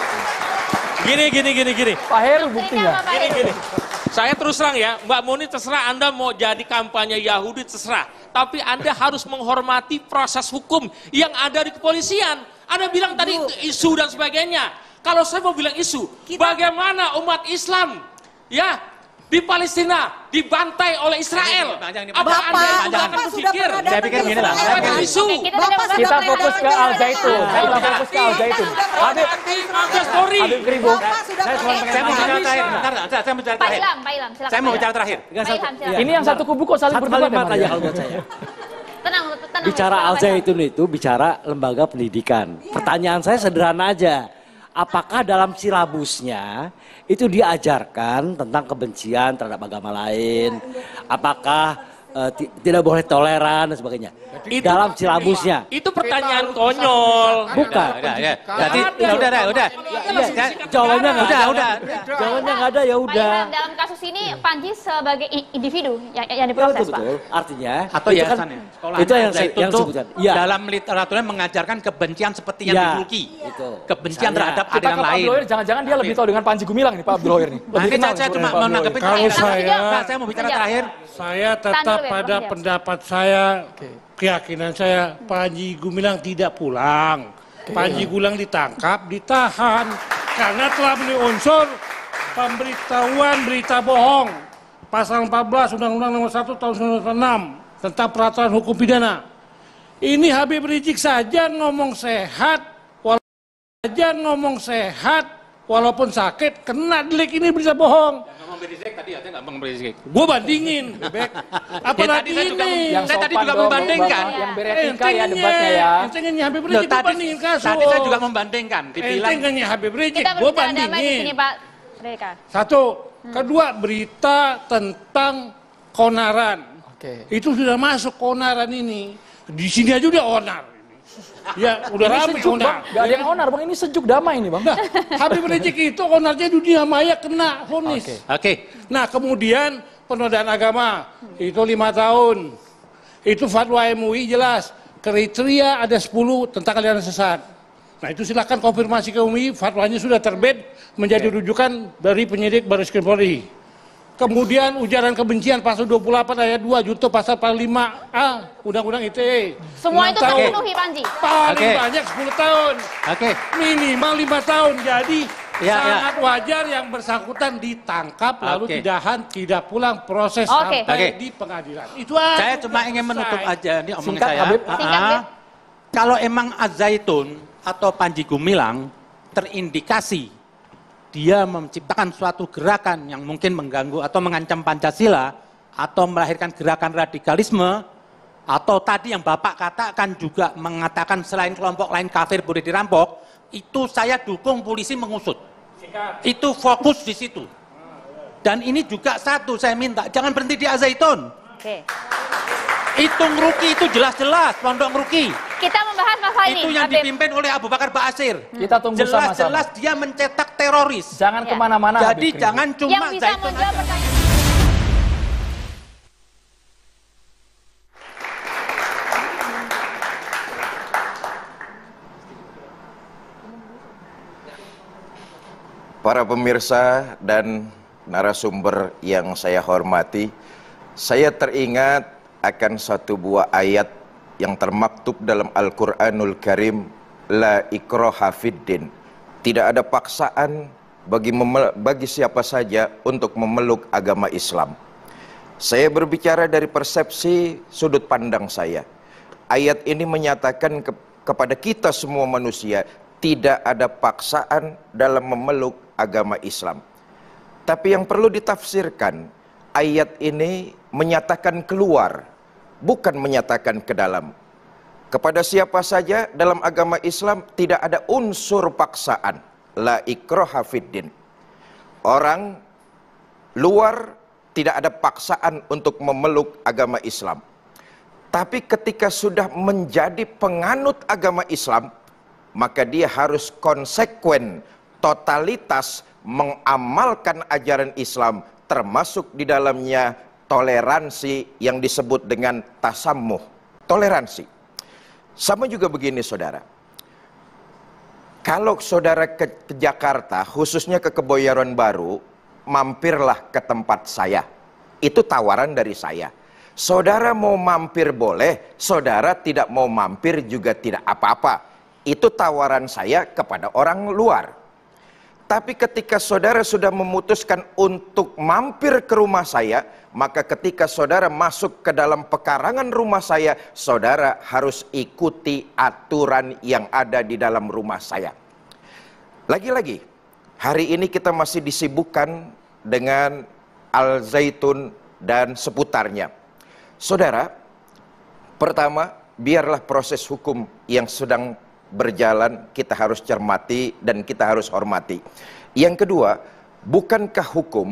Gini, gini, gini, gini. Pak Heru Ini buktinya. apa, Pak Gini, Heru? gini. Saya terus terang ya, Mbak Muni terserah Anda mau jadi kampanye Yahudi terserah. Tapi Anda harus menghormati proses hukum yang ada di kepolisian. Anda bilang tadi isu dan sebagainya. Kalau saya mau bilang isu, bagaimana umat Islam ya di Palestina dibantai oleh Israel? Ini panjang, ini Apa Bapak, Anda itu Bapak akan sudah berpikir? pernah Saya datang pikir ke gini lah, Israel, saya Bukan pikir- isu. Oke, kita Bapak dengarkan sudah Kita Pak Heru. fokus ke Al-Zaitun. Kita fokus ke Al-Zaitun. Habib, Mabes Polri. Habib Kribo. Bapak sudah Saya cuma pernah pengen Saya mau tanya. bicara bisa. terakhir. Bentar, bentar, saya mau bicara Pak terakhir. Ilham, Pak Ilham, silakan. Saya mau Pak bicara Ilham. terakhir. Pak Ilham, silakan. Ini yang satu kubu kok saling Satu berdebat ya, kalimat Bang? aja kalau buat saya. Tenang, tenang. Bicara Pak Ilham. Al-Zaitun itu bicara lembaga pendidikan. Pertanyaan saya sederhana aja. Apakah dalam silabusnya itu diajarkan tentang kebencian terhadap agama lain? Apakah eh, ti- tidak boleh toleran dan sebagainya? Itu- Dalam silabusnya. Itu pertanyaan konyol. Bukan. Udah, ya. Berarti ya udah, udah, udah. Iya, jawabannya nggak Udah, ada. udah. Jawabannya nggak ada ya Pak udah. Ilham, dalam kasus ini Panji sebagai i- individu yang, yang Ya, diproses, betul, Pak. betul. Artinya Atau itu kan- yayasan ya? Sekolah itu yang saya Al-Zaitun yang tuh sebutkan. Iya. dalam literaturnya mengajarkan kebencian seperti yang Iya, di Turki. itu. Kebencian Misalnya, terhadap Kita aliran ke Pak lain. Abdul Hoir, jangan-jangan dia lebih tahu dengan Panji Gumilang nih, Pak Abdul Hoir nih. Lebih Nanti kenal saya, saya sebenarnya cuma Pak mau Abdul Hoir. nanggepin Kalau terakhir. saya- Nah, saya mau bicara terakhir. Saya Tahan tetap dulu, ya, pada Bang Dias. pendapat saya, keyakinan saya, Panji Gumilang tidak pulang. Panji Gumilang ditangkap, ditahan, karena telah memenuhi unsur pemberitahuan berita bohong. Pasal empat belas Undang-Undang Nomor satu Tahun seribu sembilan ratus sembilan puluh enam tentang peraturan hukum pidana. Ini Habib Rizik saja ngomong sehat, walaupun saja ngomong sehat, walaupun sakit, kena delik ini berita bohong. Ngomong berisik tadi ya, saya nggak ngomong berisik. Gue bandingin, Bebek. Apalagi Ya, tadi saya juga ini. Yang Saya tadi sopan juga dong, membandingkan. Bapak. Yang beretika ya debatnya ya. Entengnya Habib Loh, Rizik, gue tadi, bandingin kasus. tadi saya juga membandingkan. Dibilang Entengnya Habib Rizik, Kita gue berbicara damai di bandingin. sini, Pak Reka. Satu. Kedua, berita tentang keonaran. Oke. Itu sudah masuk keonaran ini. Di sini aja udah onar. Ya, udah Ini rame sejuk, onar. Bang. Gak ada yang onar, Bang. Ini sejuk damai nih, Bang. Nah, Habib Rizik itu onarnya dunia maya kena vonis. Oke. Oke. Nah, kemudian penodaan agama itu lima tahun. Itu fatwa M U I jelas. Kriteria ada sepuluh tentang aliran sesat. Nah, itu silakan konfirmasi ke M U I, fatwanya sudah terbit menjadi rujukan dari penyidik Baris Krim Polri. Kemudian ujaran kebencian pasal dua puluh delapan ayat dua junto pasal empat puluh lima A Undang-Undang I T E. Semua enam itu tahun. terpenuhi, Panji. Paling Oke. banyak sepuluh tahun. Oke. Minimal lima tahun. Jadi Ya, sangat ya. wajar yang bersangkutan ditangkap lalu Oke. ditahan, tidak pulang proses Oke. sampai Oke. di pengadilan. Itu aja. Saya cuma ingin menutup Selesai. aja ini omongan Singkat, saya. Habib. Ah, Singkat, ah. Bib. Kalau emang Az-Zaitun atau Panji Gumilang terindikasi dia menciptakan suatu gerakan yang mungkin mengganggu atau mengancam Pancasila atau melahirkan gerakan radikalisme atau tadi yang Bapak katakan juga mengatakan selain kelompok lain kafir boleh dirampok, itu saya dukung polisi mengusut. Itu fokus di situ. Dan ini juga satu saya minta, jangan berhenti di Az-Zaitun. Oke. Itu Ngeruki itu jelas-jelas Pondok Ngeruki. Kita membahas masalah ini. Itu yang Habib. dipimpin oleh Abu Bakar Ba'asyir. Kita tunggu sama-sama. Jelas-jelas dia mencetak teroris. Jangan Ya. kemana-mana. Jadi Habib Kribo. jangan Yang cuma bisa Zaitun menjawab aja. pertanyaan. Para pemirsa dan narasumber yang saya hormati, saya teringat akan satu buah ayat yang termaktub dalam Al-Quranul Karim, La ikraha fiddin. Tidak ada paksaan bagi, memel- bagi siapa saja untuk memeluk agama Islam. Saya berbicara dari persepsi sudut pandang saya. Ayat ini menyatakan ke- kepada kita semua manusia, tidak ada paksaan dalam memeluk agama Islam. Tapi yang perlu ditafsirkan, ayat ini menyatakan keluar, bukan menyatakan ke dalam. Kepada siapa saja dalam agama Islam tidak ada unsur paksaan. La ikraha fiddin. Orang luar tidak ada paksaan untuk memeluk agama Islam. Tapi ketika sudah menjadi penganut agama Islam, maka dia harus konsekuen, totalitas mengamalkan ajaran Islam, termasuk di dalamnya toleransi yang disebut dengan tasammuh. Toleransi. Sama juga begini saudara. Kalau saudara ke, ke Jakarta, khususnya ke Kebayoran Baru, mampirlah ke tempat saya. Itu tawaran dari saya. Saudara mau mampir boleh, saudara tidak mau mampir juga tidak apa-apa. Itu tawaran saya kepada orang luar. Tapi ketika saudara sudah memutuskan untuk mampir ke rumah saya, maka ketika saudara masuk ke dalam pekarangan rumah saya, saudara harus ikuti aturan yang ada di dalam rumah saya. Lagi-lagi, hari ini kita masih disibukkan dengan Al-Zaitun dan seputarnya. Saudara, pertama, biarlah proses hukum yang sedang berjalan kita harus cermati dan kita harus hormati. Yang kedua, bukankah hukum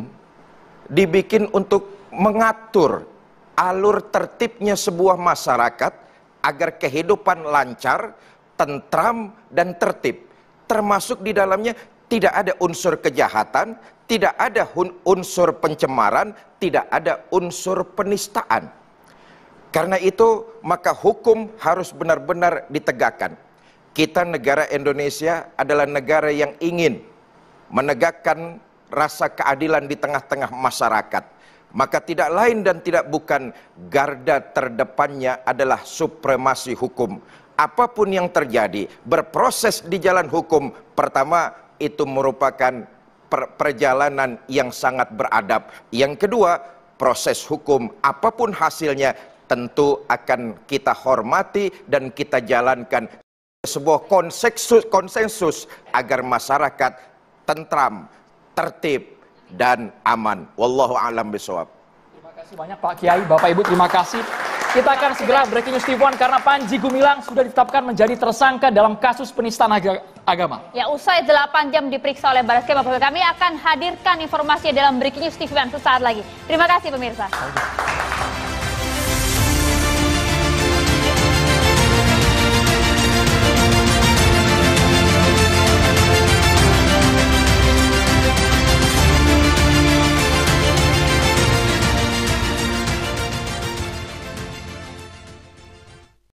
dibikin untuk mengatur alur tertibnya sebuah masyarakat agar kehidupan lancar, tentram dan tertib. Termasuk di dalamnya tidak ada unsur kejahatan, tidak ada unsur pencemaran, tidak ada unsur penistaan. Karena itu maka hukum harus benar-benar ditegakkan. Kita negara Indonesia adalah negara yang ingin menegakkan rasa keadilan di tengah-tengah masyarakat. Maka tidak lain dan tidak bukan garda terdepannya adalah supremasi hukum. Apapun yang terjadi, berproses di jalan hukum, pertama itu merupakan per perjalanan yang sangat beradab. Yang kedua, proses hukum apapun hasilnya tentu akan kita hormati dan kita jalankan sebuah konsensus, konsensus agar masyarakat tentram, tertib dan aman. Wallahu a'lam bishawab. Terima kasih banyak Pak Kiai, Bapak Ibu, terima kasih. Kita akan segera breaking news T satu karena Panji Gumilang sudah ditetapkan menjadi tersangka dalam kasus penistaan aga agama. Ya, usai delapan jam diperiksa oleh Barreskrim, kami akan hadirkan informasi dalam breaking news T satu sesaat lagi. Terima kasih pemirsa.